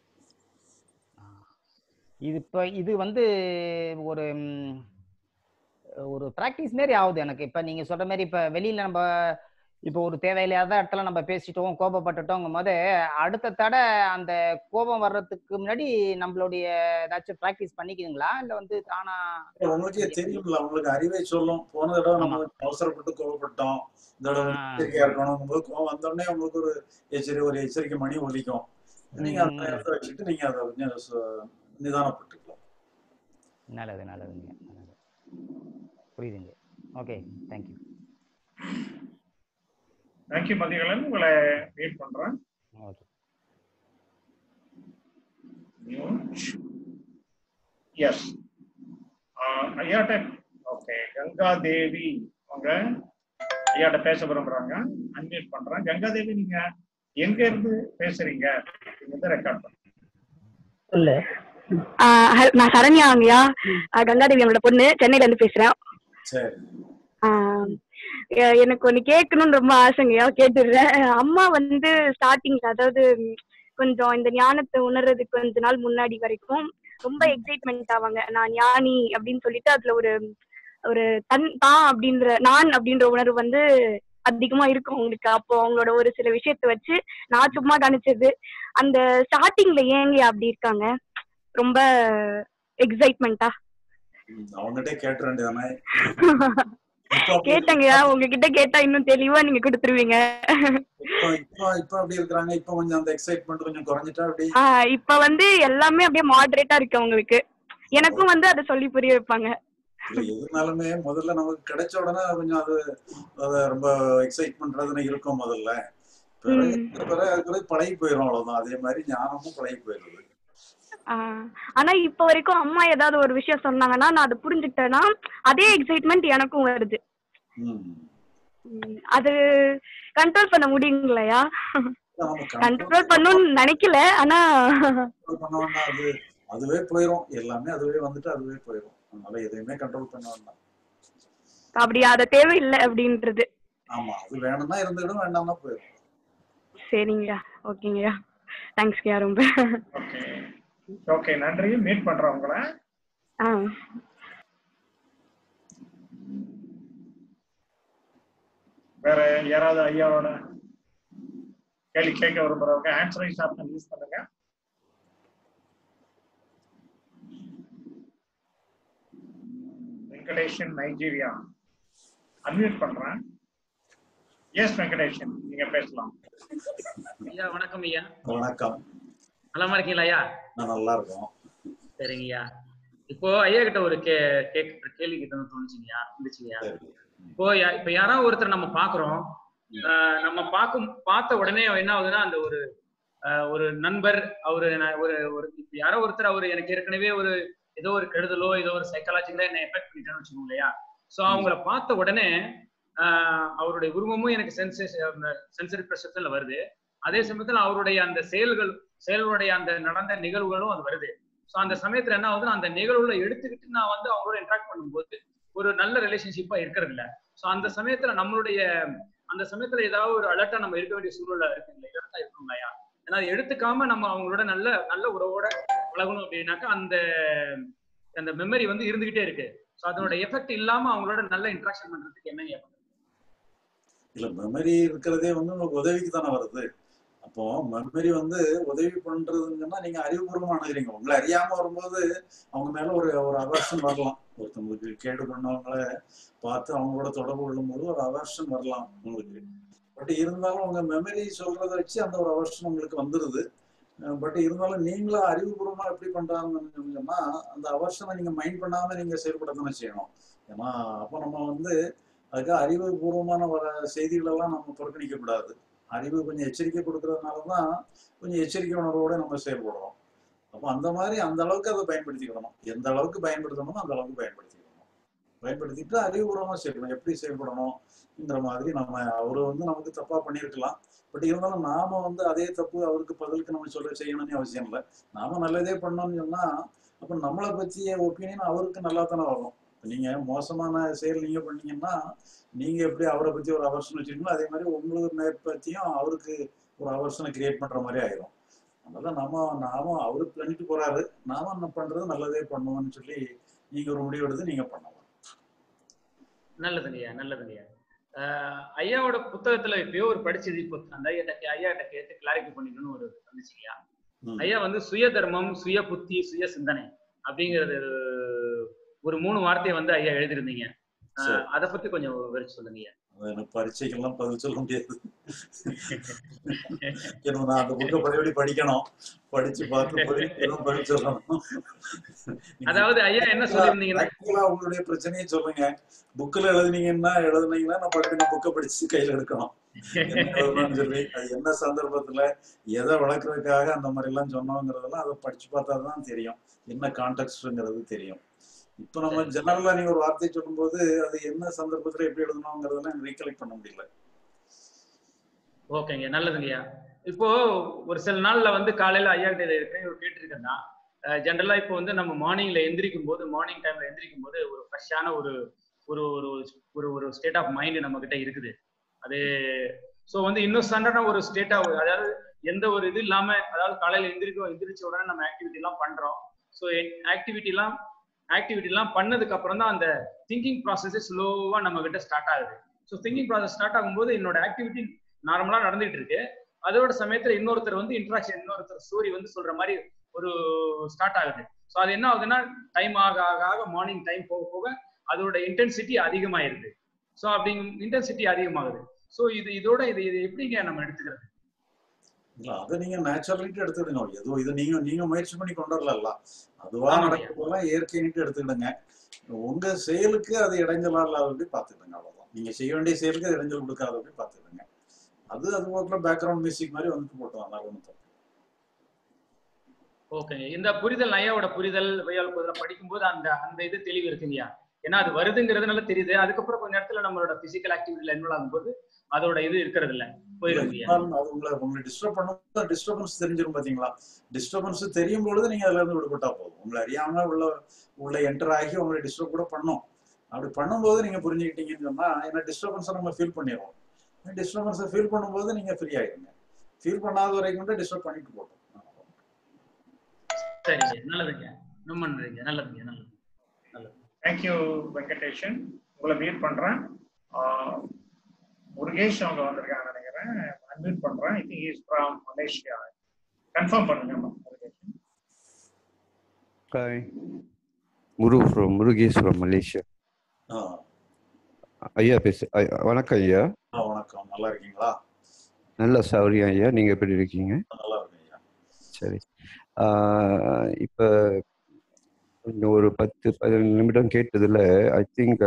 இது இப்ப இது வந்து ஒரு ஒரு பிராக்டிஸ் மாரி ஆகுது எனக்கு. இப்ப நீங்க சொல்ற மாதிரி இப்ப வெளியில நம்ம இப்போ ஒரு தேவையில்லாத இடத்துல நம்ம பேசிட்டோம், கோபப்பட்டுட்டோங்கும் போது அடுத்த தடவை அந்த கோபம் வர்றதுக்கு முன்னாடி நம்மளுடைய ஏதாச்சும் பிராக்டிஸ் பண்ணிக்கிறீங்களா இல்ல வந்து தானா? உங்களுக்கே தெரியும்ல, உங்களுக்கு அறிவை சொல்லும். போன தடவை நம்ம அவசரப்பட்டு கோபப்பட்டோம், இந்த தடவை எச்சரிக்கையா இருக்கணும் போது கோபம் வந்தோடனே உங்களுக்கு ஒரு எச்சரிக்கை ஒரு எச்சரிக்கை மணி ஒலிக்கும். நீங்க அந்த இடத்த வச்சுட்டு நீங்க அதை கொஞ்சம் நிதானப்பட்டுக்கலாம். நல்லது நல்லதுங்க, நல்லது, புரியுதுங்க. Okay, thank you. தேங்க்யூ மதிகலன், உங்களை மீட் பண்றேன். எஸ் ஐயாட்ட ஓகே கங்கா தேவி அவங்க ஐயாட்ட பேச விரும்புறாங்க, அன்மியூட் பண்றேன். கங்கா தேவி, நீங்க எங்க இருந்து பேசுறீங்க? நீங்க ரெக்கார்ட் பண்ணுங்க. இல்ல நான் சரண்யாங்கய்யா, கங்காதேவி அவங்களோட பொண்ணு, சென்னையில இருந்து பேசுறேன். எனக்கு ஒண்ணு கேட்கணும்னு ரொம்ப ஆசைங்கய்யா, கேட்டுடுறேன். அம்மா வந்து ஸ்டார்டிங்ல, அதாவது கொஞ்சம் இந்த ஞானத்தை உணர்றதுக்கு கொஞ்ச நாள் முன்னாடி வரைக்கும் ரொம்ப எக்ஸைட்மெண்ட் ஆவாங்க. நான் ஞானி அப்படின்னு சொல்லிட்டு அதுல ஒரு ஒரு தன் தான் அப்படின்ற நான் அப்படின்ற உணர்வு வந்து அதிகமா இருக்கும் அவங்களுக்கு. அப்போ அவங்களோட ஒரு சில விஷயத்த வச்சு நான் சும்மா கணிச்சது, அந்த ஸ்டார்டிங்ல ஏங்க அப்படி இருக்காங்க ரொம்ப எக்ஸைட்மெண்டா? கேட்டங்கய்யா, உங்ககிட்ட கேட்டா இன்னும் தெளிவா நீங்க கொடுத்துருவீங்க. இப்ப வந்து எல்லாமே அப்படியே மாடரேட்டா இருக்கு அவங்களுக்கு. எனக்கும் வந்து அதை சொல்லி புரிய வைப்பாங்க. எதுனாலுமே முதல்ல நமக்கு கிடைச்ச உடனே கொஞ்சம் அது அத ரொம்ப எக்ஸைட்மென்ட் இருக்கும் முதல்ல. பிறகு பழகி போயிடும், அவ்வளவுதான். அதே மாதிரி ஞானமும் பழகி போயிடுது. ஆனா இப்ப வரைக்கும் அம்மா ஏதாவது ஒரு விஷயம் சொன்னாங்கன்னா நான் அதை புரிஞ்சுக்கிட்டேன்னா அதே எக்ஸைட்மெண்ட் எனக்கும் வருது. அது கண்ட்ரோல் பண்ண முடியுங்களையா? கண்ட்ரோல் பண்ணணும்னு நினைக்கல, ஆனா அதுவே போயிடும், எல்லாமே அதுவே வந்துட்டு அதுவே போயிடும். அதனால எதையுமே கண்ட்ரோல் பண்ண வேண்டாம். அப்படியா? அது தேவையில்லை அப்படின்றது. ஆமா, அது வேணும்னா இருந்துடும், வேண்டாம்னா போயிடும். சரிங்கய்யா, ஓகேங்கய்யா, தேங்க்ஸ்ங்கய்யா ரொம்ப. ஓகே, நன்றி. மீட் பண்றேன் உங்களை. வேற யாராவது ஐயாவோட கேள்வி கேட்க விரும்புறவங்க ஆன்சரைஸ் ஆப்ஷன் யூஸ் பண்ணுங்க. வெங்கடேஷன், நைஜீரியா, அன்மியூட் பண்றேன். எஸ் வெங்கடேஷன், நீங்க பேசலாம். ஐயா வணக்கம். ஐயா வணக்கம். நலமா இருக்கீங்களா ஐயா? நல்லா இருக்கோம். சரிங்க ஐயா. இப்போ ஐயா கிட்ட ஒரு கே கேட்க கேள்வி கிட்ட தோணுச்சுங்கய்யா இருந்துச்சுங்கய்யா. இப்போ இப்ப யாராவது ஒருத்தர் நம்ம பாக்குறோம், நம்ம பார்க்கும் பார்த்த உடனே என்ன ஆகுதுன்னா அந்த ஒரு ஒரு நண்பர் அவரு ஒரு ஒரு இப்ப யாரோ ஒருத்தர் அவரு எனக்கு ஏற்கனவே ஒரு ஏதோ ஒரு கெடுதலோ ஏதோ ஒரு சைக்காலஜிக்கலா என்ன எஃபெக்ட் பண்ணிட்டேன்னு வச்சுக்கோங்க இல்லையா. ஸோ அவங்கள பார்த்த உடனே ஆஹ் அவருடைய உருவமும் எனக்கு சென்சேஷன் சென்சரி பெர்செப்ஷன்ல வருது. அதே சமயத்துல அவருடைய அந்த செயல்கள் செயல்களுடைய அந்த நடந்த நிகழ்வுகளும் அது வருது. ஸோ அந்த சமயத்துல என்ன ஆகுதுன்னா அந்த நிகழ்வுல எடுத்துக்கிட்டு நான் வந்து அவங்களோட இன்ட்ராக்ட் பண்ணும்போது ஒரு நல்ல ரிலேஷன்ஷிப்பா இருக்கிறது இல்லை. ஸோ அந்த சமயத்துல நம்மளுடைய அந்த சமயத்துல ஏதாவது ஒரு அலர்ட்டா நம்ம இருக்க வேண்டிய சூழல்ல இருக்கு இல்லை, அலர்ட்டா இருக்கணும் இல்லையா. ஏன்னா அதை எடுத்துக்காம நம்ம அவங்களோட நல்ல நல்ல உறவோட பழகணும் அப்படின்னாக்கா அந்த அந்த மெமரி வந்து இருந்துகிட்டே இருக்கு. ஸோ அதனோட எஃபெக்ட் இல்லாம அவங்களோட நல்ல இன்ட்ராக்ஷன் பண்றதுக்கு என்ன ஏற்படும்? இல்ல மெமரி இருக்கிறதே வந்து உங்களுக்கு உதவிக்கு தானே வருது. அப்போ மெமரி வந்து உதவி பண்றதுங்கன்னா நீங்க அறிவுபூர்வமா அணுகிறீங்க. உங்களை அறியாம வரும்போது அவங்க மேல ஒரு ஒரு அவர்ஷன் வரலாம். ஒருத்தவங்களுக்கு கேடு பண்ணவங்கள பார்த்து அவங்களோட தொடர்பு கொள்ளும் போது ஒரு அவர்ஷன் வரலாம் உங்களுக்கு. பட் இருந்தாலும் உங்க மெமரி சொல்றத வச்சு அந்த ஒரு அவர்ஷன் உங்களுக்கு வந்துருது. பட் இருந்தாலும் நீங்களும் அறிவுபூர்வமா எப்படி பண்றாங்கன்னு சொன்னா அந்த அவர்ஷனை நீங்க மைண்ட் பண்ணாம நீங்க செயல்படத்தானே செய்யணும். ஏன்னா அப்போ நம்ம வந்து அதுக்காக அறிவுபூர்வமான வர செய்திகள் எல்லாம் நம்ம புறக்கணிக்க கூடாது. அறிவு கொஞ்சம் எச்சரிக்கை கொடுக்கறதுனாலதான் கொஞ்சம் எச்சரிக்கை உணர்வோட நம்ம செயல்படுறோம். அப்போ அந்த மாதிரி அந்த அளவுக்கு அதை பயன்படுத்திக்கணும். எந்த அளவுக்கு பயன்படுத்தணுமோ அந்த அளவுக்கு பயன்படுத்திக்கணும். பயன்படுத்திட்டு அறிவுபூர்வமா செயல்படணும். எப்படி செயல்படணும்ங்கிற மாதிரி நம்ம அவரு வந்து நமக்கு தப்பா பண்ணியிருக்கலாம். பட் இருந்தாலும் நாம வந்து அதே தப்பு அவருக்கு பதிலுக்கு நம்ம சொல்ல செய்யணும்னு அவசியம் இல்லை. நாம நல்லதே பண்ணோம்னு சொன்னா அப்ப நம்மளை பற்றிய ஒப்பீனியன் அவருக்கு நல்லா தானே வரும். நீங்க மோசமான செயல் நீங்க பண்ணீங்கன்னா நீங்க எப்படி அவரை பத்தி ஒரு அவர்ஷன் வச்சிருக்கீங்களோ அதே மாதிரி உங்களுக்கு பத்தியும் அவருக்கு ஒரு அவர்ஷனை கிரியேட் பண்ற மாதிரி ஆயிரும். அதனால நம்ம நாம அவரு பண்ணிட்டு போறாரு, நாம என்ன பண்றது நல்லதே பண்ணுவோம்னு சொல்லி நீங்க ஒரு முடிவு எடுத்து நீங்க பண்ணலாம். நல்லதுங்கய்யா, நல்லதுங்கய்யா. ஆஹ் ஐயாவோட புத்தகத்துல எப்பயோ ஒரு படிச்சது இப்போ அந்த ஐயா ஐயா கிட்ட கேட்டு கிளாரிஃபை பண்ணிக்கணும்னு ஒரு வந்துச்சுங்கய்யா. ஐயா வந்து சுய தர்மம், சுய புத்தி, சுய சிந்தனை அப்படிங்கிறது ஒரு மூணு வார்த்தையை வந்து ஐயா எழுதிருந்தீங்க. அதை பத்தி கொஞ்சம் விவரிச்சு சொல்லுங்க. எனக்கு பரீட்சைக்கெல்லாம் பதில் சொல்ல முடியாது. நான் அந்த புக்கை பழையபடி படிக்கணும், படிச்சு பார்த்து பதில் சொல்லணும். அதாவது ஐயா என்ன சொல்லிருந்தீங்கன்னா உங்களுடைய பிரச்சனையை சொல்லுங்க. புக்கில் எழுதுனீங்கன்னா எழுதுனீங்கன்னா நான் பட்டு புக்கை படிச்சு கையில எடுக்கணும் சொல்லி அது என்ன சந்தர்ப்பத்துல எதை வளர்க்கறதுக்காக அந்த மாதிரி எல்லாம் சொன்னோங்கிறதெல்லாம் அதை படிச்சு பார்த்தா தான் தெரியும், என்ன கான்டெக்ட்ங்கிறது தெரியும். இப்ப நம்ம ஜெனரலா நீங்க ஒரு வார்த்தை சொல்லும் போது அது என்ன சந்தர்ப்பத்துல எப்படி எழுதணும்ங்கிறதெல்லாம் ரீகலெக்ட் பண்ண முடியல. ஓகேங்க, நல்லதுங்கய்யா. இப்போ ஒரு சில நாள்ல வந்து காலையில ஐயா கிட்ட இருக்கேன் கேட்டிருக்கேன்னா ஜென்ரலா இப்போ வந்து நம்ம மார்னிங்ல எந்திரிக்கும் போது மார்னிங் டைம்ல எந்திரிக்கும் போது ஒரு ஃப்ரெஷ்ஷான ஒரு ஒரு ஒரு ஒரு ஸ்டேட் ஆஃப் மைண்ட் நம்ம கிட்ட இருக்குது. அது ஸோ வந்து இன்னும் சண்டனா ஒரு ஸ்டேட்டா அதாவது எந்த ஒரு இது இல்லாம அதாவது காலையில எந்திரிக்கும் எந்திரிச்ச உடனே நம்ம ஆக்டிவிட்டி எல்லாம் பண்றோம். ஸோ ஆக்டிவிட்டி எல்லாம் ஆக்டிவிட்டி எல்லாம் பண்ணதுக்கு அப்புறம் தான் அந்த திங்கிங் ப்ராசஸ் ஸ்லோவா நம்ம கிட்ட ஸ்டார்ட் ஆகுது. ஸோ திங்கிங் ப்ராசஸ் ஸ்டார்ட் ஆகும்போது என்னோட ஆக்டிவிட்டி நார்மலா நடந்துட்டு இருக்கு. அதோட சமயத்துல இன்னொருத்தர் வந்து இன்ட்ராக்ஷன் இன்னொருத்தர் ஸ்டோரி வந்து சொல்ற மாதிரி ஒரு ஸ்டார்ட் ஆகுது. ஸோ அது என்ன ஆகுதுன்னா டைம் ஆக ஆக ஆக மார்னிங் டைம் போக போக அதோட இன்டென்சிட்டி அதிகமாயிருது. ஸோ அப்படி இன்டென்சிட்டி அதிகமாகுது. ஸோ இது இதோட இது இது எப்படிங்க நம்ம எடுத்துக்கிறது? இல்ல அதை நீங்க நேச்சுரலிட்டு எடுத்துக்கிடுங்க. ஏதோ இது நீங்க நீங்க முயற்சி பண்ணி கொண்டு வரல, அதுவா நடக்கிறதெல்லாம் இயற்கைன்ட்டு எடுத்துக்கிடுங்க. உங்க செயலுக்கு அது இடைஞ்சலா இல்லாதபடி பாத்துக்கிடுங்க. அவ்வளவுதான். நீங்க செய்ய வேண்டிய செயலுக்கு அது இடைஞ்சல் கொடுக்காதபடி பாத்துக்கிடுங்க. அது அது போக்குல பேக்ரவுண்ட் மியூசிக் மாதிரி வந்துட்டு போட்டோம். அதனால ஒன்றும் தப்பு. ஓகேங்க, இந்த புரிதல் ஐயாவோட புரிதல் படிக்கும்போது அந்த அந்த இது தெளிவு இருக்குங்கய்யா. ஏன்னா அது வருதுங்கிறது நல்லா தெரியுது. அதுக்கப்புறம் கொஞ்ச நேரத்துல நம்மளோட பிசிக்கல் ஆக்டிவிட்டில இன்வால்வ் ஆகும்போது அதோட இது இருக்கிறது இல்ல போயிருங்க. உங்களை உங்களை டிஸ்டர்ப் பண்ணும் டிஸ்டர்பன்ஸ் தெரிஞ்சிடும் பாத்தீங்களா. டிஸ்டர்பன்ஸ் தெரியும் பொழுது நீங்க அதுல இருந்து விடுபட்டா போதும். உங்களை அறியாம உள்ள உள்ள என்டர் ஆகி உங்களை டிஸ்டர்ப் கூட பண்ணும். அப்படி பண்ணும்போது நீங்க புரிஞ்சுக்கிட்டீங்கன்னு சொன்னா ஏன்னா டிஸ்டர்பன்ஸை நம்ம ஃபீல் பண்ணிடுவோம். டிஸ்டர்பன்ஸை ஃபீல் பண்ணும்போது நீங்க ஃப்ரீ ஆயிடுங்க. ஃபீல் பண்ணாத வரைக்கும் கூட டிஸ்டர்ப் பண்ணிட்டு போட்டோம். சரிங்க, நல்லதுங்க, ரொம்ப நன்றிங்க, நல்லதுங்க, நல்லது நல்லது. தேங்க்யூ வெங்கடேஷன். உங்களை மீட் பண்றேன். முருகேஷ் அவங்க வந்திருக்காங்க நினைக்கிறேன். அன்மியூட் பண்றேன். I think is from Malaysia. Confirm பண்ணுங்க Murugesh. Hi, Muru from Murugesh from Malaysia. ஐயா பேச வணக்கம் ஐயா. வணக்கம், நல்லா இருக்கீங்களா? நல்ல சௌரியம் ஐயா, நீங்க எப்படி இருக்கீங்க? நல்லா இருக்கேன் ஐயா. சரி, இப்போ இந்த ஒரு பத்து பதினஞ்சு நிமிடம் கேட்டதுல ஐ திங்க்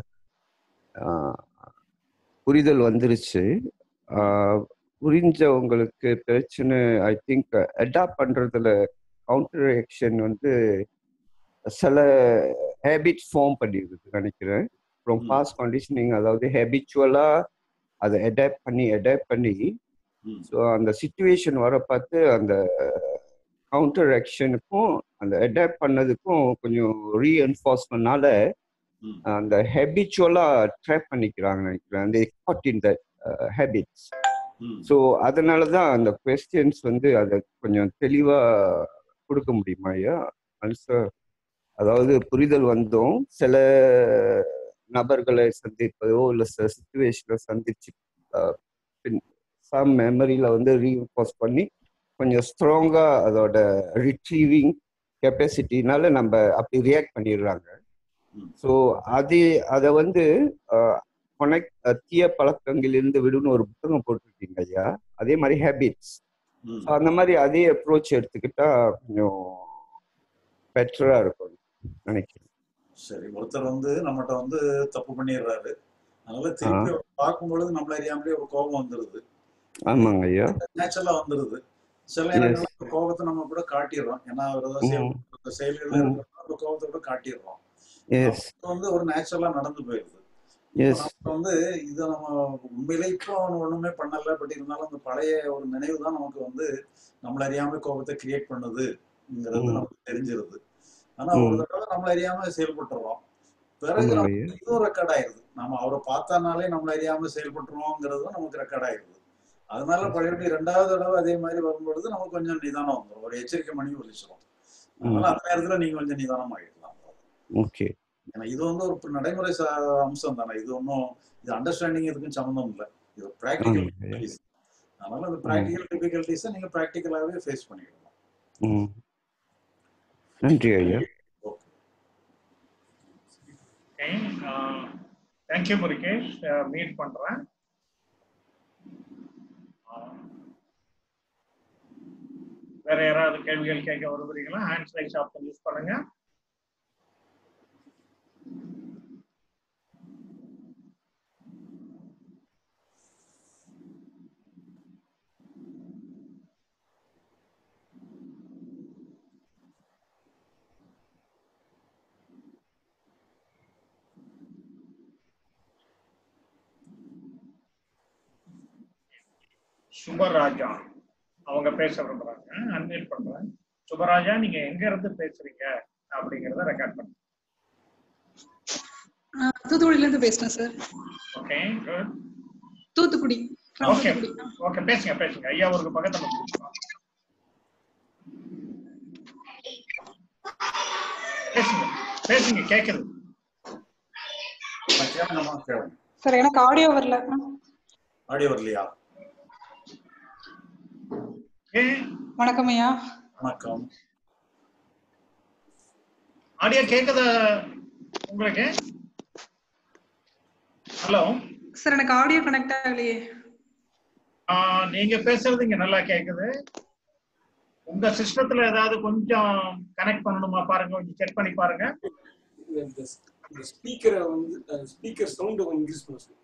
புரிதல் வந்துருச்சு. ஆஹ் புரிஞ்சவங்களுக்கு பிரச்சனை ஐ திங்க் அடாப்ட் பண்றதுல கவுண்டர் ஆக்ஷன் வந்து சில ஹேபிட்ஸ் ஃபார்ம் பண்ணிருக்கு நினைக்கிறேன். ஃப்ரம் பாஸ்ட் கண்டிஷனிங், அதாவது ஹேபிச்சுவலா அதை அடாப்ட் பண்ணி அடாப்ட் பண்ணி ஸோ அந்த சிச்சுவேஷன் வர பார்த்து அந்த கவுண்டர் ஆக்ஷனுக்கும் அந்த அடாப்ட் பண்ணதுக்கும் கொஞ்சம் ரீஎன்ஃபோர்ஸ்மெண்ட்னால அந்த ஹேபிச்சுவலா ட்ராப் பண்ணிக்கிறாங்க நினைக்கிறேன். அந்த expert in the habits. So அதனால தான் அந்த கொஸ்டின்ஸ் வந்து அதை கொஞ்சம் தெளிவா கொடுக்க முடியுமா ஐயா ஆன்சர்? அதாவது புரிதல் வந்தோம் சில நபர்களை சந்திப்பதோ இல்லை சில சிச்சுவேஷனை சந்திச்சு சம் மெமரியில வந்து ரீஎன்ஃபோர்ஸ் பண்ணி கொஞ்சம் ஸ்ட்ராங்கா அதோட ரிட்ரீவிங் கெப்பாசிட்டினால நம்ம அப்படி ரியாக்ட் பண்ணிடுறாங்க. ஸோ அது அதை வந்து கொனெக்ட் தீய பழக்கங்களிலிருந்து விடுன்னு ஒரு புத்தகம் போட்டிருக்கீங்க ஐயா. அதே மாதிரி ஹேபிட்ஸ். ஸோ அந்த மாதிரி அதே அப்ரோச் எடுத்துக்கிட்டா கொஞ்சம் பெட்டரா இருக்கும் நினைக்கிறேன். சரி, ஒருத்தர் வந்து நம்மகிட்ட வந்து தப்பு பண்ணிடுறாரு, அதனால திருப்பி பார்க்கும் பொழுது நம்மள அறியாமலே ஒரு கோபம் வந்துருது. ஆமாங்க ஐயா, நேச்சுரலா வந்துருது. சில நேரங்களில் கோபத்தை நம்ம கூட காட்டிடுறோம், ஏன்னா அவர் ஏதாவது செயல்கள் அந்த கோபத்தை கூட காட்டிடுறோம். வந்து ஒரு நேச்சுரலா நடந்து போயிருது. நம்ம வந்து இதை நம்ம உண்மையிலே இப்போ ஒண்ணுமே பண்ணல, பட் இருந்தாலும் அந்த பழைய ஒரு நினைவு தான் நமக்கு வந்து நம்மள அறியாம கோபத்தை கிரியேட் பண்ணுதுங்கிறது நமக்கு தெரிஞ்சிருது. ஆனா ஒரு தடவை நம்மள அறியாம செயல்பட்டுறோம், பிறகு நமக்கு இதுவும் ரெக்கார்ட் ஆயிருது. நம்ம அவரை பார்த்தானாலே நம்மள அறியாம செயல்பட்டுருவோங்கிறது நமக்கு ரெக்கார்ட் ஆயிருது. அதனால பழையபடி ரெண்டாவது தடவை அதே மாதிரி வரும்பொழுது நமக்கு கொஞ்சம் நிதானம் வந்துடும், ஒரு எச்சரிக்கை மணி ஒலிச்சிடும். அதனால அந்த நேரத்துல நீங்க கொஞ்சம் நிதானம் ஆகிடலாம். ஓகே. ஏன்னா இது வந்து ஒரு நடைமுறை அம்சம் தானே, இது ஒன்றும் இது அண்டர்ஸ்டாண்டிங் எதுக்கும் சம்மந்தம் இல்லை, இது ப்ராக்டிக்கல் டிஃபிகல்டிஸ். அதனால அந்த ப்ராக்டிக்கல் டிஃபிகல்டிஸை நீங்க ப்ராக்டிக்கலாகவே ஃபேஸ் பண்ணிடலாம். நன்றி ஐயா. தேங்க்யூ முருகேஷ், மீட் பண்றேன். வேற யாராவது கேள்விகள் கேட்க விரும்புறீங்களா? ஹேண்ட்ஸ் ரைஸ் ஆப்ஷன் யூஸ் பண்ணுங்க. சுபராஜா அவங்க பேச விரும்புறாங்க, அன்மியூட் பண்றேன். சுபராஜா, நீங்க எங்க இருந்து பேசுறீங்க அப்படிங்கறத ரெக்கார்ட் பண்ணுங்க. தூத்துக்குடியில இருந்து பேசுறேன் sir. Okay, good. Thoothukudi. Okay okay, பேசுங்க பேசுங்க ஐயா. ஒரு பக்கத்துல பேசுங்க பேசுங்க கேக்குது சார். எனக்கு ஆடியோ வரல. ஆடியோ வரலையா? வணக்கம் ஐயா. வணக்கம். ஆடியோ கேக்குதா உங்களுக்கு? ஹலோ சார், எனக்கு ஆடியோ கனெக்ட் ஆகலையே. நீங்க பேசுறது இங்க நல்லா கேக்குது. உங்க சிஸ்டத்துல ஏதாவது கொஞ்சம் கனெக்ட் பண்ணணுமா பாருங்க, கொஞ்சம் செக் பண்ணி பாருங்க. ஸ்பீக்கரை வந்து ஸ்பீக்கர் சவுண்ட் கொஞ்சம் இன்க்ரீஸ் பண்ணுங்க.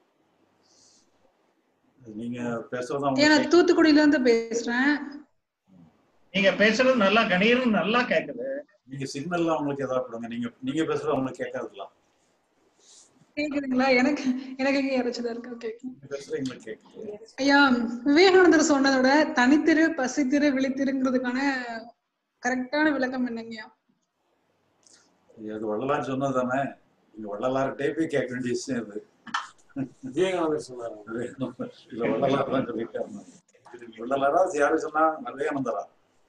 நீங்க பேசுறதா? நான் தூத்துக்குடியில இருந்து பேசுறேன். நீங்க பேசுறது நல்லா கணீர்னு நல்லா கேக்குது. நீங்க சிக்னல்ல உங்களுக்கு ஏதாவது கொடுங்க, நீங்க நீங்க பேசுறது உங்களுக்கு கேட்காதுல. கேக்குதுங்களா? எனக்கு எனக்கு எங்க இறைச்சதா இருக்கு. ஓகே, பேசுறது உங்களுக்கு கேக்குது. ஐயா, விவேகானந்தர் சொன்னதோட தனித்திரு பசித்திரு விழித்திருங்கிறதுக்கான கரெக்டான விளக்கம் என்னங்கய்யா? அது வள்ளலார் சொன்னது தானே, நீங்க வள்ளலார்ட்டே போய் கேட்க வேண்டிய விஷயம் இது. விவேகானந்தர் சொன்னாரு. இல்ல வள்ளலார் தான் சொல்லிட்டாரு. வள்ளலாரா யாரு சொன்னா? விவேகானந்தரா?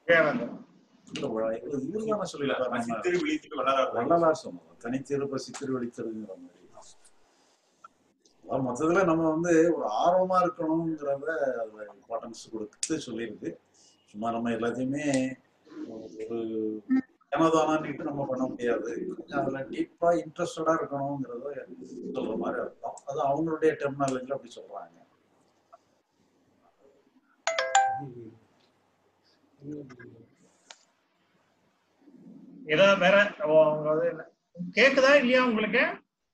இவருதான சொல்லியிருக்காரு. வள்ளலார் சொன்னது தனித்திரு பசித்திரு விழித்திருங்கிற மாதிரி. மொத்தத்துல நம்ம வந்து ஒரு ஆர்வமா இருக்கணுங்கிறத அதுல இம்பார்ட்டன்ஸ் கொடுத்து சொல்லியிருக்கு. சும்மா நம்ம எல்லாத்தையுமே ஒரு ஏனோதானிட்டு நம்ம பண்ண முடியாது, அதுல டீப்பா இன்ட்ரெஸ்டடா இருக்கணுங்கிறத சொல்ற மாதிரி அர்த்தம். அது அவங்களுடைய டெர்மினாலஜில அப்படி சொல்றாங்க. ஏதாவது வேற கேக்குதா இல்லையா உங்களுக்கு?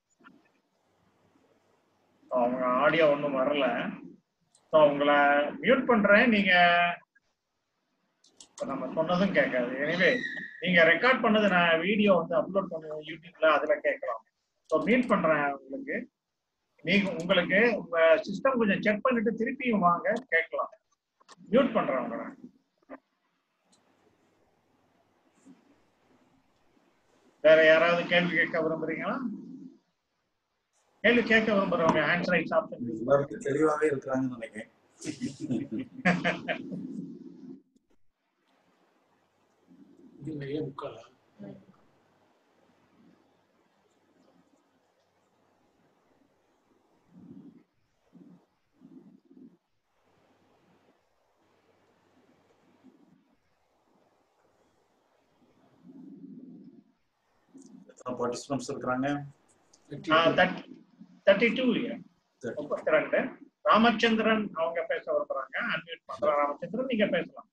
அவங்க ஆடியோ ஒன்றும் வரல. ஸோ உங்களை மியூட் பண்றேன். நீங்க நம்ம சொன்னதும் கேட்காது. எனவே நீங்க ரெக்கார்ட் பண்ணது நான் வீடியோ வந்து அப்லோட் பண்ணுவேன் யூடியூப்ல, அதுல கேட்கலாம். ஸோ மியூட் பண்றேன் உங்களுக்கு. நீங்க உங்களுக்கு உங்க சிஸ்டம் கொஞ்சம் செக் பண்ணிட்டு திருப்பியும் வாங்க, கேட்கலாம். மியூட் பண்றேன் உங்களை. வேற யாராவது கேள்வி கேட்க விரும்புறீங்களா? கேள்வி கேட்க விரும்புறவங்க ஹேண்ட் ரைஸ் ஆப்ஷன் எல்லாருக்கும் தெளிவாகவே இருக்கிறாங்கன்னு நினைக்கிறேன். பார்ட்டிசிபென்ட்ஸ் இருக்காங்க. முப்பத்தி ரெண்டு. ராமச்சந்திரன் அவங்க பேச விரும்புறாங்க. அன்மியூட் பண்ற ராமச்சந்திரன், நீங்க பேசலாம்.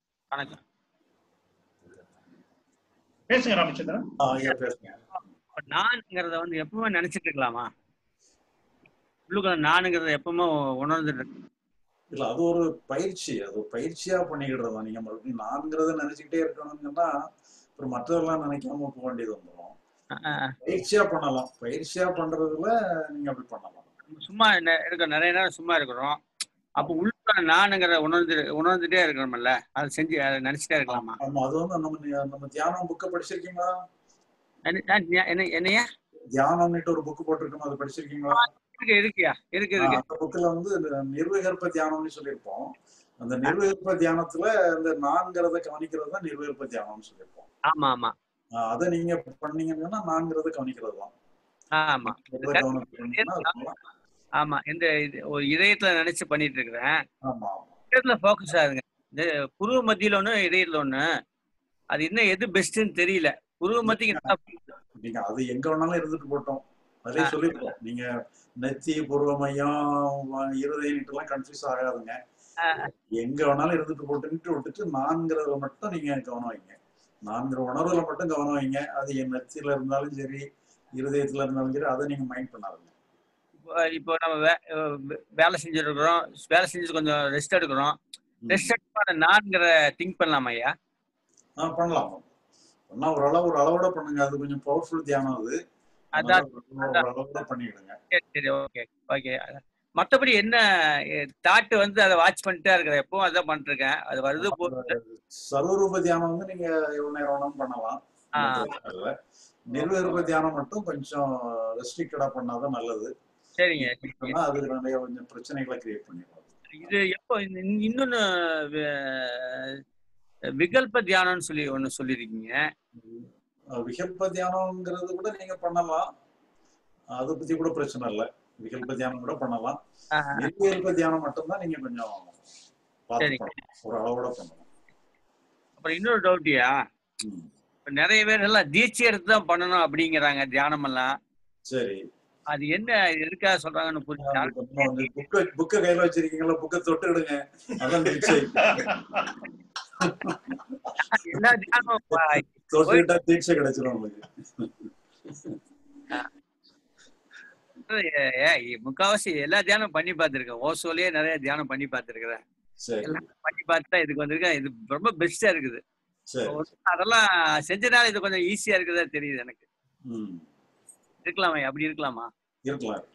பேசுங்க ராமச்சந்திரன். நான்ங்கிறத வந்து எப்பவுமே நினைச்சிட்டு இருக்கலாமா? உள்ளுக்குள்ள நானுங்கிறத எப்பவுமே உணர்ந்துட்டு இல்ல, அது ஒரு பயிற்சி. அது ஒரு பயிற்சியா பண்ணிக்கிடுறதா. நீங்க மறுபடியும் நான்கிறத நினைச்சுக்கிட்டே இருக்கணும்னா அப்புறம் மற்றதெல்லாம் நினைக்காம போக வேண்டியது வந்துடும். பயிற்சியா பண்ணலாம். பயிற்சியா பண்றதுல நீங்க அப்படி பண்ணலாம். சும்மா இருக்க நிறைய நேரம் சும்மா இருக்கிறோம். அப்போ உள்ள நானுங்கிற உணர்ந்து உணர்ந்துட்டே இருக்கணும்ல, அதை செஞ்சு அதை நினைச்சிட்டே இருக்கலாமா? ஆமா, அது வந்து நம்ம நம்ம தியானம் புக்கை படிச்சிருக்கீங்களா? என்னையா தியானம்னுட்டு ஒரு புக் போட்டிருக்கோம், அதை படிச்சிருக்கீங்களா? இருக்கு இருக்கியா இருக்கு இருக்கு. அந்த புக்ல வந்து நிர்விகற்ப தியானம்னு சொல்லியிருப்போம். அந்த நிர்விகற்ப தியானத்துல இந்த நான்கிறத கவனிக்கிறது தான் நிர்விகற்ப தியானம்னு சொல்லியிருப்போம். ஆமா ஆமா, அதை நீங்க பண்ணீங்கன்னா நான்கிறத கவனிக்கிறது தான். ஆமா ஆமா, இந்த ஒரு இதயத்துல நினைச்சு பண்ணிட்டு இருக்கிறேன். இதயத்துல போக்கஸ் ஆகுங்க. இந்த புருவ மத்தியில ஒண்ணு, இதயத்துல ஒண்ணு. அது இன்னும் எது பெஸ்ட்ன்னு தெரியல. புருவ மத்திக்கு நீங்க அது எங்க வேணாலும் இருந்துட்டு போட்டோம். அதே சொல்லிருக்கோம். நீங்க நெத்தி, புருவ மையம், இருதயம் எல்லாம் கன்ஃபியூஸ் ஆகாதுங்க. எங்க வேணாலும் இருந்துட்டு போட்டுன்ட்டு விட்டுட்டு நான்கிறதுல மட்டும் நீங்க கவனம் வைங்க. நான்கிற உணர்வுல மட்டும் கவனம் வைங்க. அது என் நெத்தியில இருந்தாலும் சரி, இருதயத்துல இருந்தாலும் சரி, அதை நீங்க மைண்ட் பண்ணாதுங்க. இப்போ நம்ம வேலை செஞ்சுட்டு இருக்கிறோம், வேலை செஞ்சு கொஞ்சம் ரெஸ்ட் எடுக்கிறோம். ரெஸ்ட் எடுக்க நான்கிற திங்க் பண்ணலாமா ஐயா? ஆ பண்ணலாம். பண்ணா ஒரு அளவு ஒரு அளவோட பண்ணுங்க. அது கொஞ்சம் பவர்ஃபுல் தியானம். அது அதான் அளவோட பண்ணிடுங்க. சரி, ஓகே ஓகே. மற்றபடி என்ன தாட்டு வந்து அதை வாட்ச் பண்ணிட்டே இருக்கிறேன். எப்பவும் அதான் பண்ணிட்டு இருக்கேன். அது வருது போகுது. சர்வரூப தியானம் வந்து நீங்க எவ்வளவு நேரம் வேணாலும் பண்ணலாம். நிர்விகற்ப தியானம் மட்டும் கொஞ்சம் ரெஸ்ட்ரிக்டடா பண்ணாதான் நல்லது. சரிங்க. அது நிறைய கொஞ்சம் பிரச்சனைகளை கிரியேட் பண்ணிடுவாங்க. இது எப்போ இன்னொன்னு விகல்ப தியானம்னு சொல்லி ஒண்ணு சொல்லிருக்கீங்க. விகல்ப தியானம்ங்கிறது கூட நீங்க பண்ணலாம். அதை பத்தி கூட பிரச்சனை இல்லை. விகல்ப தியானம் கூட பண்ணலாம். நிர்விகல்ப தியானம் மட்டும்தான் நீங்க கொஞ்சம் ஒரு அளவோட பண்ணலாம். அப்புறம் இன்னொரு டவுட்டியா, நிறைய பேர் எல்லாம் தீட்சை எடுத்து தான் பண்ணணும் அப்படிங்கிறாங்க தியானம் எல்லாம். சரி, அது என்ன இருக்கா சொல்றாங்கன்னு புரிஞ்சு புக்க புக்க கையில வச்சிருக்கீங்களா? புக்க தொட்டுடுங்க. அதான் தீட்சை. எல்லா தியானமும் தொட்டுட்டா தீட்சை கிடைச்சிடும் உங்களுக்கு. முக்காவாசி எல்லா தியானம் பண்ணி பார்த்திருக்கேன். ஓசோலயே நிறைய தியானம் பண்ணி பார்த்திருக்கிறேன். பண்ணி பார்த்தா இதுக்கு வந்திருக்கேன். இது ரொம்ப பெஸ்டா இருக்குது. அதெல்லாம் செஞ்சனால இது கொஞ்சம் ஈஸியா இருக்குதா தெரியுது எனக்கு. இருக்கலாமா? அப்படி இருக்கலாமா? இருக்கலாம்.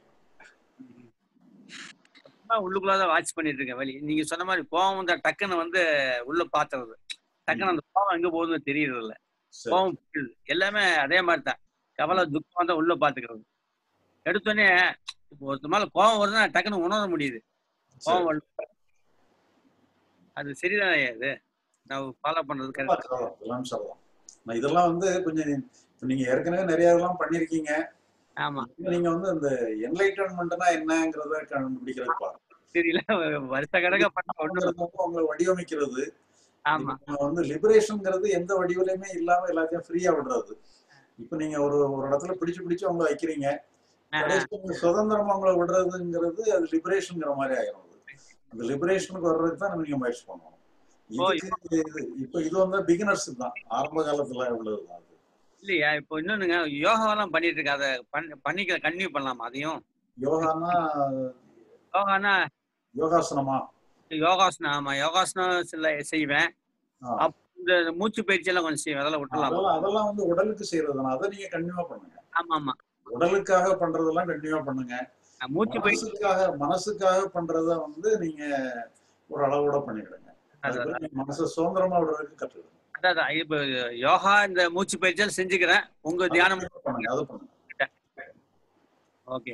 உள்ளுக்குள்ளதான் வாட்ச் பண்ணிட்டு இருக்கேன் வழி. நீங்க சொன்ன மாதிரி கோவம் தான் டக்குன்னு வந்து உள்ள பாத்துறது. டக்குன்னு அந்த கோவம் எங்க போகுதுன்னு தெரியறது இல்ல. கோவம் எல்லாமே அதே மாதிரி தான். கவலை துக்கம் தான் உள்ள பாத்துக்கிறது. எடுத்தோடனே இப்போ ஒருத்த மேல கோவம் வருதுன்னா டக்குன்னு உணர முடியுது. கோவம் வருது. அது சரிதானே? இது நான் ஃபாலோ பண்றது கரெக்ட். இதெல்லாம் வந்து கொஞ்சம் நீங்க ஏற்கனவே நிறைய இதெல்லாம் பண்ணிருக்கீங்க. ஆமா, நீங்க வந்து அந்த என்லைட்டன்மெண்ட்னா என்னங்கறத கண்டுபிடிக்கிறது பாருங்க. தெரியல, வருஷ கணக்கா பண்ண உங்களை வடிவமைக்கிறது. ஆமா, வந்து லிபரேஷன்ங்கிறது எந்த வடிவிலையுமே இல்லாம எல்லாத்தையும் ஃப்ரீயா விடுறது. இப்ப நீங்க ஒரு ஒரு இடத்துல பிடிச்சு பிடிச்சு அவங்களை வைக்கிறீங்க. சுதந்திரமா அவங்களை விடுறதுங்கிறது அது லிபரேஷன்ங்கிற மாதிரி ஆயிரும். அந்த லிபரேஷனுக்கு வர்றதுக்கு தான் நீங்க முயற்சி பண்ணணும். இப்ப இது வந்து பிகினர்ஸ் தான், ஆரம்ப காலத்துல உள்ளதுதான். இல்லையா இப்போ இன்னொன்னுங்க யோகாவெல்லாம் பண்ணிட்டு இருக்க அதை பண்ண பண்ணிக்க கன்டினியூ பண்ணலாமா அதையும்? யோகானா யோகானா யோகாசனமா? யோகாசனம். ஆமா யோகாசனம் சில செய்வேன். ஆ. அப் இந்த மூச்சு பயிற்சி எல்லாம் கொஞ்சம் செய்வேன். அதெல்லாம் விட்டுலாமா? அதெல்லாம் அதெல்லாம் வந்து உடலுக்கு செய்யறதுனா அதை நீங்க கண்டினியூவா பண்ணுங்க. ஆமா ஆமா. உடலுக்காக பண்றதெல்லாம் கண்டினியூவா பண்ணுங்க. அஹ் மூச்சு பயிற்சி மனசுக்காக மனசுக்காக பண்றத வந்து நீங்க ஒரு அளவோட பண்ணிடுங்க. அதான் அதுக்கு அதான். நீங்க மனசை சுதந்திரமா விடுறதுக்கு கற்றுக்கணும். அதான் அதான். இப்ப யோகா இந்த மூச்சு பயிற்சியெல்லாம் செஞ்சுக்கிறேன். உங்க அதை தியானம் கண்டிப்பா பண்ணுங்க, அதை பண்ணுங்க. ஓகே.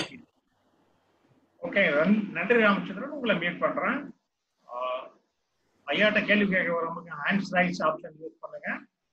ஓகே, நன்றி ராமச்சந்திரன். உங்களை மீட் பண்றேன். ஆஹ் ஐயாட்ட கேள்வி கேட்க வரவங்க ஹேண்ட்ஸ் ரைஸ் ஆப்ஷன் யூஸ் பண்ணுங்க.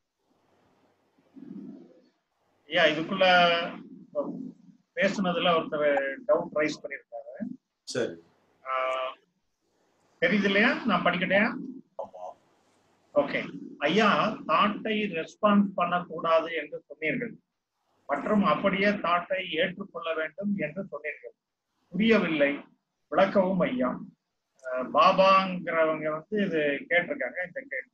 ஐயா இதுக்குள்ள பேசுனதுல ஒருத்தர் டவுட் ரைஸ் பண்ணியிருக்காரு. சரி. ஆஹ் தெரியுது இல்லையா? நான் படிக்கட்டையா? ஓகே. ஐயா தாட்டை ரெஸ்பான்ஸ் பண்ணக்கூடாது என்று சொன்னீர்கள் மற்றும் அப்படியே தாட்டை ஏற்றுக்கொள்ள வேண்டும் என்று சொன்னீர்கள். புரியவில்லை, விளக்கவும் ஐயா. பாபாங்கிறவங்க வந்து இது கேட்டிருக்காங்க இந்த கேள்வி.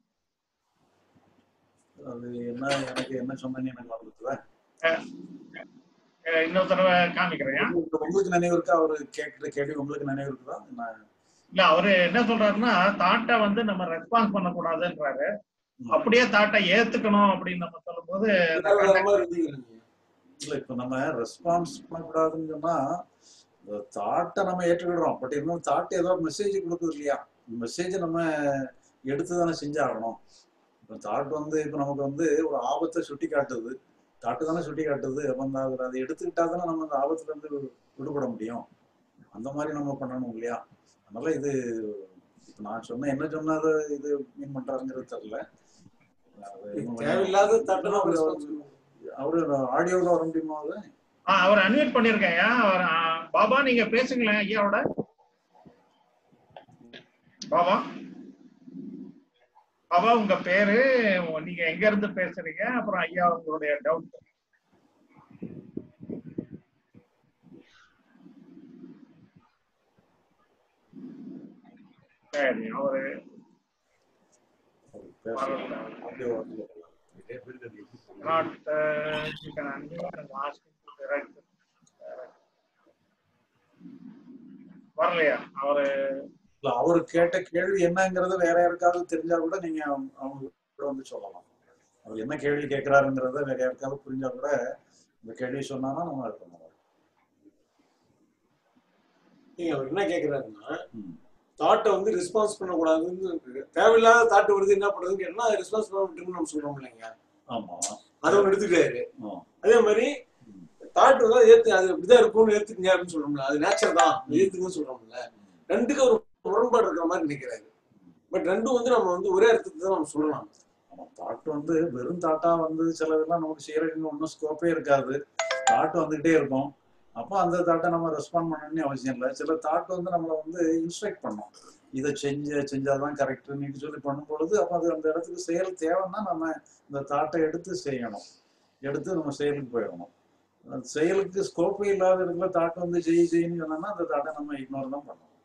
அது என்ன எனக்கு என்ன சொன்னீங்க எனக்கு மறந்துட்டுதான். இன்னொரு தடவை காமிக்கிறேன். உங்களுக்கு நினைவு இருக்கா அவரு கேட்கிற கேள்வி? உங்களுக்கு நினைவு இருக்குதா? இல்ல அவரு என்ன சொல்றாருன்னா தாட்டை வந்து நம்ம ரெஸ்பான்ஸ் பண்ணக்கூடாதுன்றாரு. அப்படியே தாட்டை ஏத்துக்கணும் அப்படின்னு நம்ம சொல்லும் போது இல்ல இப்ப நம்ம ரெஸ்பான்ஸ் பண்ணக்கூடாதுன்னு சொன்னா தாட்டை நம்ம ஏற்றுக்கிடுறோம். பட் இன்னும் தாட்டை ஏதோ மெசேஜ் கொடுக்குது இல்லையா? மெசேஜை நம்ம எடுத்து தானே செஞ்சாகணும். இப்போ தாட் வந்து இப்போ நமக்கு வந்து ஒரு ஆபத்தை சுட்டி காட்டுது, தாட்டு தானே சுட்டி காட்டுது. அப்போ அந்த அதை எடுத்துக்கிட்டா தானே நம்ம அந்த ஆபத்துல இருந்து விடுபட முடியும். அந்த மாதிரி நம்ம பண்ணணும் இல்லையா? அதனால இது இப்போ நான் சொன்ன என்ன சொன்னது இது மீன் பண்றாருங்கிறது தெரியல. தேவையில்லாத தாட்டு அவரு ஆடியோல வர முடியுமா? அது அவர் அன்மியூட் பண்ணிருக்கேன். அவர் பாபா நீங்க பேசுங்களேன் ஐயாவோட. பாபா பாபா உங்க பேரு, நீங்க எங்க இருந்து பேசுறீங்க, அப்புறம் ஐயா உங்களுடைய டவுட். சரி அவரு not uh, you can unmute and ask him to direct. வரலையா அவரு? இல்ல அவரு கேட்ட கேள்வி என்னங்கிறத வேற யாருக்காவது தெரிஞ்சா கூட நீங்க அவங்க கூட வந்து சொல்லலாம். அவர் என்ன கேள்வி கேட்கிறாருங்கிறத வேற யாருக்காவது புரிஞ்சா கூட இந்த கேள்வி சொன்னாதான் நம்ம அது பண்ணுவோம். நீங்க அவர் என்ன கேட்கிறாருன்னா தாட்டை வந்து ரெஸ்பான்ஸ் பண்ணக்கூடாதுன்னு, தேவையில்லாத தாட்டு வருது என்ன பண்றதுன்னு கேட்டா ரெஸ்பான்ஸ் பண்ண விட்டுருன்னு நம்ம சொல்றோம் இல்லைங்க. ஆமா அதை ஒன்று எடுத்துக்காரு. அதே மாதிரி தாட்டு வந்து ஏத்து அது இப்படிதான் இருக்கும்னு ஏத்துக்குங்க அப்படின்னு சொல்றோம்ல, அது நேச்சர் தான் ஏத்துக்குன்னு சொல்றோம்ல. ரெண்டுக்கு ஒரு முரண்பாடு இருக்கிற மாதிரி நினைக்கிறாரு. பட் ரெண்டும் வந்து நம்ம வந்து ஒரே அர்த்தத்தை தான் நம்ம சொல்லலாம். தாட்டு வந்து வெறும் தாட்டா வந்து சிலதெல்லாம் நமக்கு செய்யறதுக்கு ஒன்றும் ஸ்கோப்பே இருக்காது. தாட்டு வந்துகிட்டே இருக்கும். அப்போ அந்த தாட்டை நம்ம ரெஸ்பாண்ட் பண்ணணும்னு அவசியம் இல்லை. சில தாட்டு வந்து நம்மளை வந்து இன்ஸ்ட்ரக்ட் பண்ணோம், இதை செஞ்ச செஞ்சாதான் கரெக்டுன்னு சொல்லி பண்ணும் பொழுது அப்போ அது அந்த இடத்துக்கு செயல் தேவைன்னா நம்ம இந்த தாட்டை எடுத்து செய்யணும், எடுத்து நம்ம செயலுக்கு போயிடணும். செயலுக்கு ஸ்கோப்பே இல்லாத இடத்துல தாட்டை வந்து செய்ய செய்யணும்னு சொன்னோம்னா அந்த தாட்டை நம்ம இக்னோர் தான் பண்ணணும்.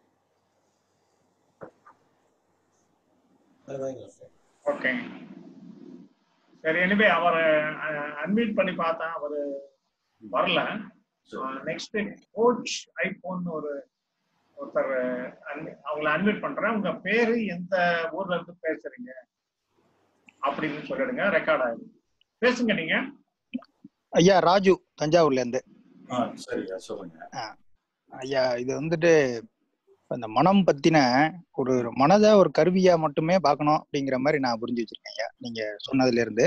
ஓகே சரி. எனிவே அவரை அன்மியூட் பண்ணி பார்த்தேன், அவரு வரல. நெக்ஸ்ட் கோச் ஐபோன் ஒரு ஒருத்தர் அவங்களை அன்மியூட் பண்றேன். உங்க பேரு எந்த ஊர்ல இருந்து பேசுறீங்க அப்படின்னு சொல்லிடுங்க, ரெக்கார்ட் ஆயிடும். பேசுங்க நீங்க. ஐயா ராஜு தஞ்சாவூர்ல இருந்து. சரியா சொல்லுங்க ஐயா. இது வந்துட்டு அந்த மனம் பத்தின ஒரு மனதை ஒரு கருவியா மட்டுமே பார்க்கணும் அப்படிங்கிற மாதிரி நான் புரிஞ்சு வச்சிருக்கேன் ஐயா நீங்க சொன்னதுல இருந்து.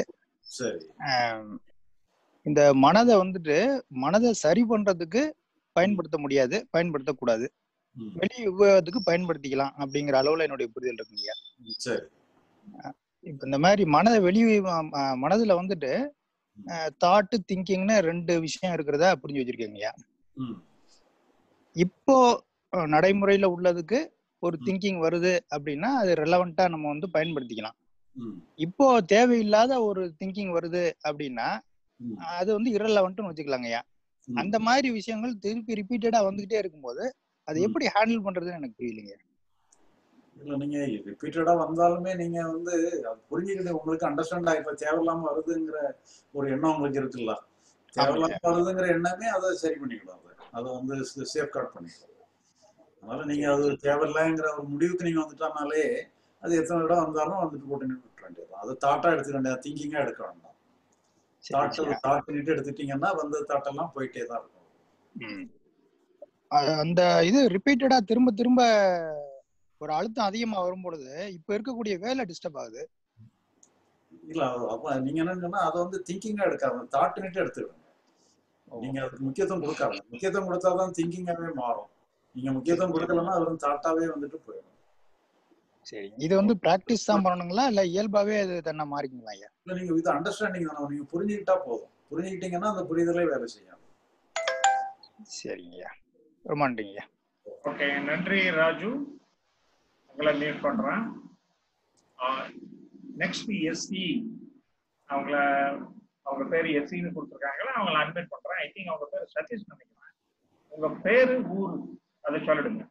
இந்த மனதை வந்துட்டு மனதை சரி பண்றதுக்கு பயன்படுத்த முடியாது, பயன்படுத்தக்கூடாது, வெளி உபயோகத்துக்கு பயன்படுத்திக்கலாம் அப்படிங்கிற அளவுல என்னுடைய புரிதல் இருக்குங்க ஐயா. இப்ப இந்த மாதிரி மனதை வெளி மனதுல வந்துட்டு தாட்டு திங்கிங்னு ரெண்டு விஷயம் இருக்கிறதா புரிஞ்சு வச்சிருக்கேங்க ஐயா. இப்போ நடைமுறையில உள்ளதுக்கு ஒரு திங்கிங் வருது அப்படின்னா அது ரெலவெண்டா நம்ம வந்து பயன்படுத்திக்கலாம். இப்போ தேவையில்லாத ஒரு திங்கிங் வருது அப்படின்னா அது வந்து இரலவெண்ட்னு வச்சுக்கலாங்கய்யா. அந்த மாதிரி விஷயங்கள் திருப்பி ரிப்பீட்டடா வந்துகிட்டே இருக்கும்போது அது எப்படி ஹேண்டில் பண்றதுன்னு எனக்கு புரியலைங்க. இல்ல நீங்க ரிப்பீட்டடா வந்தாலுமே நீங்க வந்து அது புரிஞ்சுக்கிட்டு உங்களுக்கு அண்டர்ஸ்டாண்ட் ஆகி இப்ப தேவையில்லாம வருதுங்கிற ஒரு எண்ணம் உங்களுக்கு இருக்குல்ல. தேவையில்லாம வருதுங்கிற எண்ணமே அதை சரி பண்ணிக்கணும். அதை அதை வந்து சேஃப் கார்ட் பண்ணிக்கலாம். அதனால நீங்க அது தேவையில்லைங்கிற ஒரு முடிவுக்கு நீங்க வந்துட்டானாலே அது எத்தனை இடம் வந்தாலும் வந்துட்டு போட்டு நின்று விட்டுற வேண்டியது. அது தாட்டா எடுத்துக்க வேண்டியது, திங்கிங்கா எடுக்க வேண்டாம். தாட்டு தாட்டு நிட்டு எடுத்துட்டீங்கன்னா வந்த தாட்டெல்லாம் போயிட்டே தான் இருக்கும். அந்த இது ரிப்பீட்டடா திரும்ப திரும்ப ஒரு அழுத்தம் அதிகமா வரும்பொழுது இப்ப இருக்கக்கூடிய வேலை டிஸ்டர்ப் ஆகுது. இல்ல அப்ப நீங்க என்னன்னு சொன்னா அதை வந்து திங்கிங்கா எடுக்காம தாட்டு நிட்டு எடுத்துக்கணும். நீங்க அதுக்கு முக்கியத்துவம் கொடுக்காம, முக்கியத்துவம் கொடுத்தாதான் திங்கிங்காவே மாறும். நீங்க முக்கியத்துவம் கொடுக்கலன்னா அது வந்து தாட்டாவே வந்துட்டு போயிடும். சரி, இது வந்து பிராக்டிஸ் தான் பண்ணணுங்களா இல்ல இயல்பாவே அது தன்னை மாறிக்குங்களா ஐயா? இல்ல நீங்க இது அண்டர்ஸ்டாண்டிங் தானே, நீங்க புரிஞ்சுக்கிட்டா போதும். புரிஞ்சுக்கிட்டீங்கன்னா அந்த புரிதலே வேலை செய்யும். சரிங்க ஐயா, ரொம்ப நன்றிங்க ஐயா. ஓகே, நன்றி ராஜு. உங்களை மீட் பண்றேன். நெக்ஸ்ட் எஸ்இ அவங்கள அவங்க பேரு எஸ்இன்னு கொடுத்துருக்காங்களா, அவங்கள அட்மிட் பண்றேன். ஐ திங்க் அவங்க பேரு சதீஷ் நினைக்கிறேன். உங்க பேரு ஊரு அதை சொல்லிடுங்க.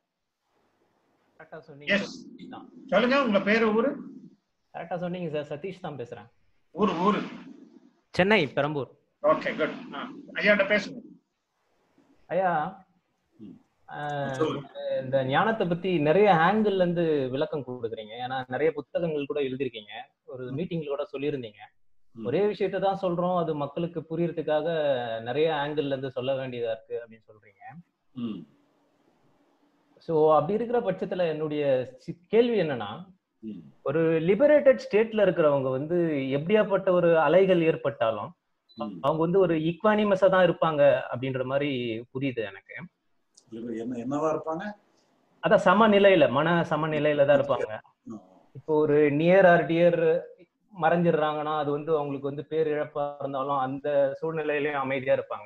எஸ் சொல்லுங்க, உங்க பேரு ஊரு? கரெக்டா சொன்னீங்க சார். சதீஷ் தான் பேசுறேன். ஊரு ஊரு சென்னை, பெரம்பூர். Okay good. ஐயாட்ட பேசுங்க. ஐயா, இந்த ஞானத்தை பத்தி நிறைய ஆங்கிள் இருந்து விளக்கம் கொடுக்குறீங்க. ஏன்னா நிறைய புத்தகங்கள் கூட எழுதிருக்கீங்க, ஒரு மீட்டிங்ல கூட சொல்லியிருந்தீங்க. ஒரே விஷயத்த தான் சொல்றோம், அது மக்களுக்கு புரியறதுக்காக நிறைய ஆங்கிள் இருந்து சொல்ல வேண்டியதா இருக்கு அப்படின்னு சொல்றீங்க. சோ அப்படி இருக்கிற பட்சத்துல என்னுடைய கேள்வி என்னன்னா, ஒரு லிபரேட்டட் ஸ்டேட்ல இருக்கிறவங்க வந்து எப்படியாப்பட்ட ஒரு அலைகள் ஏற்பட்டாலும் அவங்க வந்து ஒரு ஈக்வானிமஸா தான் இருப்பாங்க அப்படின்ற மாதிரி புரியுது எனக்கு. என்னவா இருப்பாங்க? அதான் சமநிலையில, மன சமநிலையில தான் இருப்பாங்க. இப்போ ஒரு நியர் ஆர் டியர் மறைஞ்சிடுறாங்கன்னா அது வந்து அவங்களுக்கு வந்து பேரிழப்பா இருந்தாலும் அந்த சூழ்நிலையிலயும் அமைதியா இருப்பாங்க.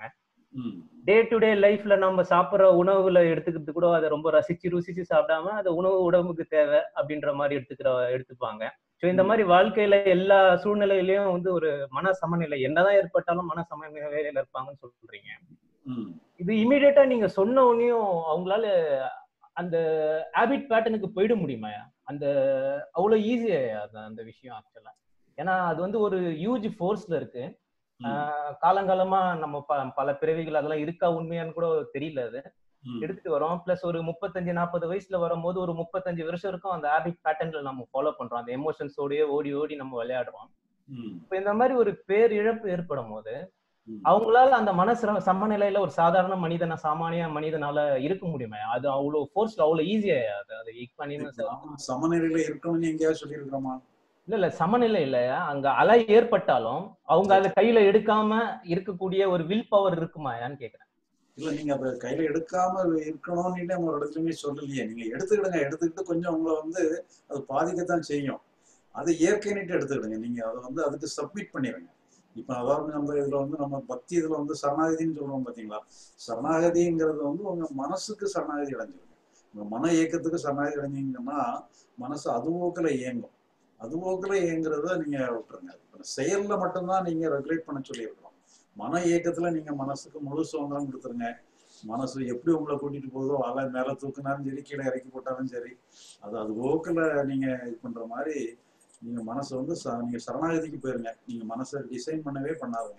டே டு டே லைஃப்ல நம்ம சாப்பிட்ற உணவுல எடுத்துக்கிறது கூட அதை ரொம்ப ரசிச்சு ருசிச்சு சாப்பிடாம அது உணவு உடம்புக்கு தேவை அப்படின்ற மாதிரி எடுத்துக்கிற எடுத்துப்பாங்க. ஸோ இந்த மாதிரி வாழ்க்கையில எல்லா சூழ்நிலையிலயும் வந்து ஒரு மன சமநிலை என்னதான் ஏற்பட்டாலும் மன சமநிலையில இருப்பாங்கன்னு சொல்றீங்க. இது இமீடியட்டா நீங்க சொன்ன உடனேயும் அவங்களால அந்த ஹேபிட் பேட்டர்னுக்கு போயிட முடியுமா? அந்த அவ்வளவு ஈஸியா அந்த விஷயம் ஆக்சுவலா? ஏன்னா அது வந்து ஒரு ஹியூஜ் ஃபோர்ஸ்ல இருக்கு. காலங்காலமா நம்ம பல பிறவிகள் அதெல்லாம் இருக்கா உண்மையான்னு கூட தெரியல. அது எடுத்துட்டு வரோம். பிளஸ் ஒரு முப்பத்தஞ்சு நாற்பது வயசுல வரும்போது ஒரு முப்பத்தஞ்சு வருஷம் இருக்கும் அந்த ஹேபிட் பேட்டர்ன்ல நம்ம ஃபாலோ பண்றோம். அந்த எமோஷன்ஸோடய ஓடி ஓடி நம்ம விளையாடுறோம். இப்ப இந்த மாதிரி ஒரு பேரிழப்பு ஏற்படும் போது அவங்களால அந்த மனசு சமநிலையில ஒரு சாதாரண மனிதனா சாமானிய மனிதனால இருக்க முடியுமா? அது அவ்வளவு ஃபோர்ஸ்ல அவ்வளவு ஈஸியா அது சமநிலையில இருக்கணும்னு எங்கேயாவது சொல்லி இருக்கோமா? இல்ல இல்ல சமநிலை இல்ல. அங்க அலை ஏற்பட்டாலும் அவங்க அதை கையில எடுக்காம இருக்கக்கூடிய ஒரு வில் பவர் இருக்குமாயான்னு கேக்குறேன். இல்ல நீங்க அதை கையில எடுக்காம இருக்கணும்னு நம்ம ஒரு இடத்துலயுமே சொல்லலையே. நீங்க எடுத்துக்கிடுங்க, எடுத்துக்கிட்டு கொஞ்சம் உங்களை வந்து அது பாதிக்கத்தான் செய்யும். அதை இயற்கைன்னுட்டு எடுத்துக்கிடுங்க. நீங்க அதை வந்து அதுக்கு சப்மிட் பண்ணிடுங்க. இப்ப அதாவது நம்ம இதுல வந்து நம்ம பக்தி இதுல வந்து சரணாகதின்னு சொல்றோம் பாத்தீங்களா? சரணாகதிங்கிறது வந்து உங்க மனசுக்கு சரணாகதி அடைஞ்சிருங்க. உங்க மன இயக்கத்துக்கு சரணாகதி அடைஞ்சிங்கன்னா மனசு அதுவோக்கில் இயங்கும். அதுவோக்கில் இயங்குறத நீங்க விட்டுருங்க. செயல்ல மட்டும்தான் நீங்க ரெகுலேட் பண்ண சொல்லியிருக்கிறோம். மன இயக்கத்துல நீங்க மனசுக்கு முழு சுதந்திரம் கொடுத்துருங்க. மனசு எப்படி உங்களை கூட்டிட்டு போதோ அலை மேல தூக்குனாலும் சரி, கீழே இறக்கி போட்டாலும் சரி, அது அது ஓக்கில் நீங்க இது பண்ற மாதிரி நீங்க மனசு வந்து நீங்க சரணாகதிக்கு போயிருங்க. நீங்க மனசை டிசைன் பண்ணவே பண்ணாதுங்க.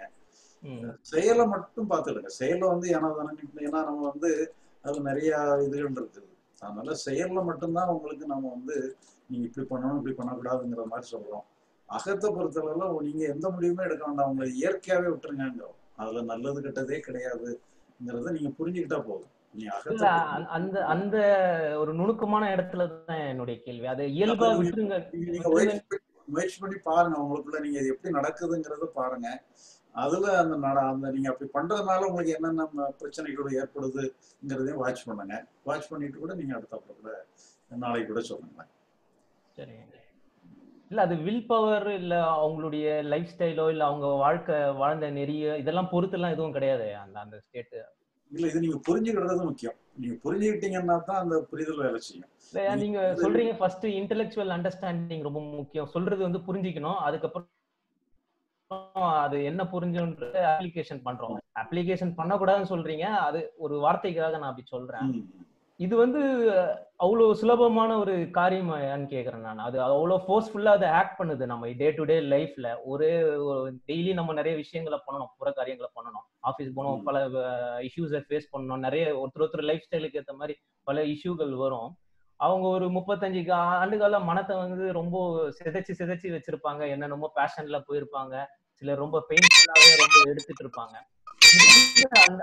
செயலை மட்டும் பார்த்துடுங்க. செயலை வந்து ஏன்னா தானே, ஏன்னா நம்ம வந்து அது நிறைய இதுகள் இருக்குது. அதனால செயல்ல மட்டும்தான் உங்களுக்கு நம்ம வந்து நீங்க இப்படி பண்ணணும் இப்படி பண்ணக்கூடாதுங்கிற மாதிரி சொல்றோம். அகத்தை பொறுத்தளவுல நீங்க எந்த முடிவுமே எடுக்க வேண்டாம், உங்களை இயற்கையாவே விட்டுருங்கிறோம். அதுல நல்லது கெட்டதே கிடையாதுங்கிறத நீங்க புரிஞ்சுக்கிட்டா போதும். நீ அகத்தை அந்த அந்த ஒரு நுணுக்கமான இடத்துலதான் என்னுடைய கேள்வி. அதை இயல்பா விட்டுருங்க. நீங்க முயற்சி பண்ணி பாருங்க, உங்களுக்குள்ள நீங்க எப்படி நடக்குதுங்கிறத பாருங்க. அதுல அந்த நட அந்த நீங்க அப்படி பண்றதுனால உங்களுக்கு என்னென்ன பிரச்சனைகள் ஏற்படுதுங்கிறதையும் வாட்ச் பண்ணுங்க. வாட்ச் பண்ணிட்டு கூட நீங்க அடுத்த கூட நாளைக்கு கூட சொல்லுங்க. சரி, இல்ல அது வில் பவர் இல்ல அவங்களுடைய லைஃப் ஸ்டைலோ இல்ல அவங்க வாழ்க்கை வாழ்ந்த நெறிய இதெல்லாம் பொறுத்து எல்லாம் எதுவும் கிடையாது அந்த அந்த ஸ்டேட். இல்ல இது நீங்க புரிஞ்சுக்கிறது முக்கியம். நீங்க புரிஞ்சுக்கிட்டீங்கன்னா தான் அந்த புரிதல் வேலை செய்யும். நீங்க சொல்றீங்க ஃபர்ஸ்ட் இன்டெலெக்சுவல் அண்டர்ஸ்டாண்டிங் ரொம்ப முக்கியம். சொல்றது வந்து புரிஞ்சுக்கணும், அதுக்கப்புறம் அது என்ன புரிஞ்சுன்ற அப்ளிகேஷன் பண்றோம். அப்ளிகேஷன் பண்ணக்கூடாதுன்னு சொல்றீங்க, அது ஒரு வார்த்தைக்காக நான் அப்படி சொல்றேன். இது வந்து அவ்வளோ சுலபமான ஒரு காரியமான்னு கேட்குறேன் நான். அது அவ்வளோ ஃபோர்ஸ்ஃபுல்லா அதை ஆக்ட் பண்ணுது நம்ம டே டு டே லைஃப்ல. ஒரே டெய்லி நம்ம நிறைய விஷயங்களை பண்ணணும், புற காரியங்களை பண்ணணும், ஆஃபீஸ் போகணும், பல இஷ்யூஸை ஃபேஸ் பண்ணணும், நிறைய ஒருத்தர் ஒருத்தர் லைஃப் ஸ்டைலுக்கு ஏற்ற மாதிரி பல இஷ்யூகள் வரும். அவங்க ஒரு முப்பத்தஞ்சு ஆண்டு கால மனத்தை வந்து ரொம்ப சிதைச்சு சிதைச்சு வச்சிருப்பாங்க, என்னென்னமோ பேஷன்ல போயிருப்பாங்க, சிலர் ரொம்ப பெயின்ஃபுல்லாவே ரொம்ப எடுத்துட்டு இருப்பாங்க. அந்த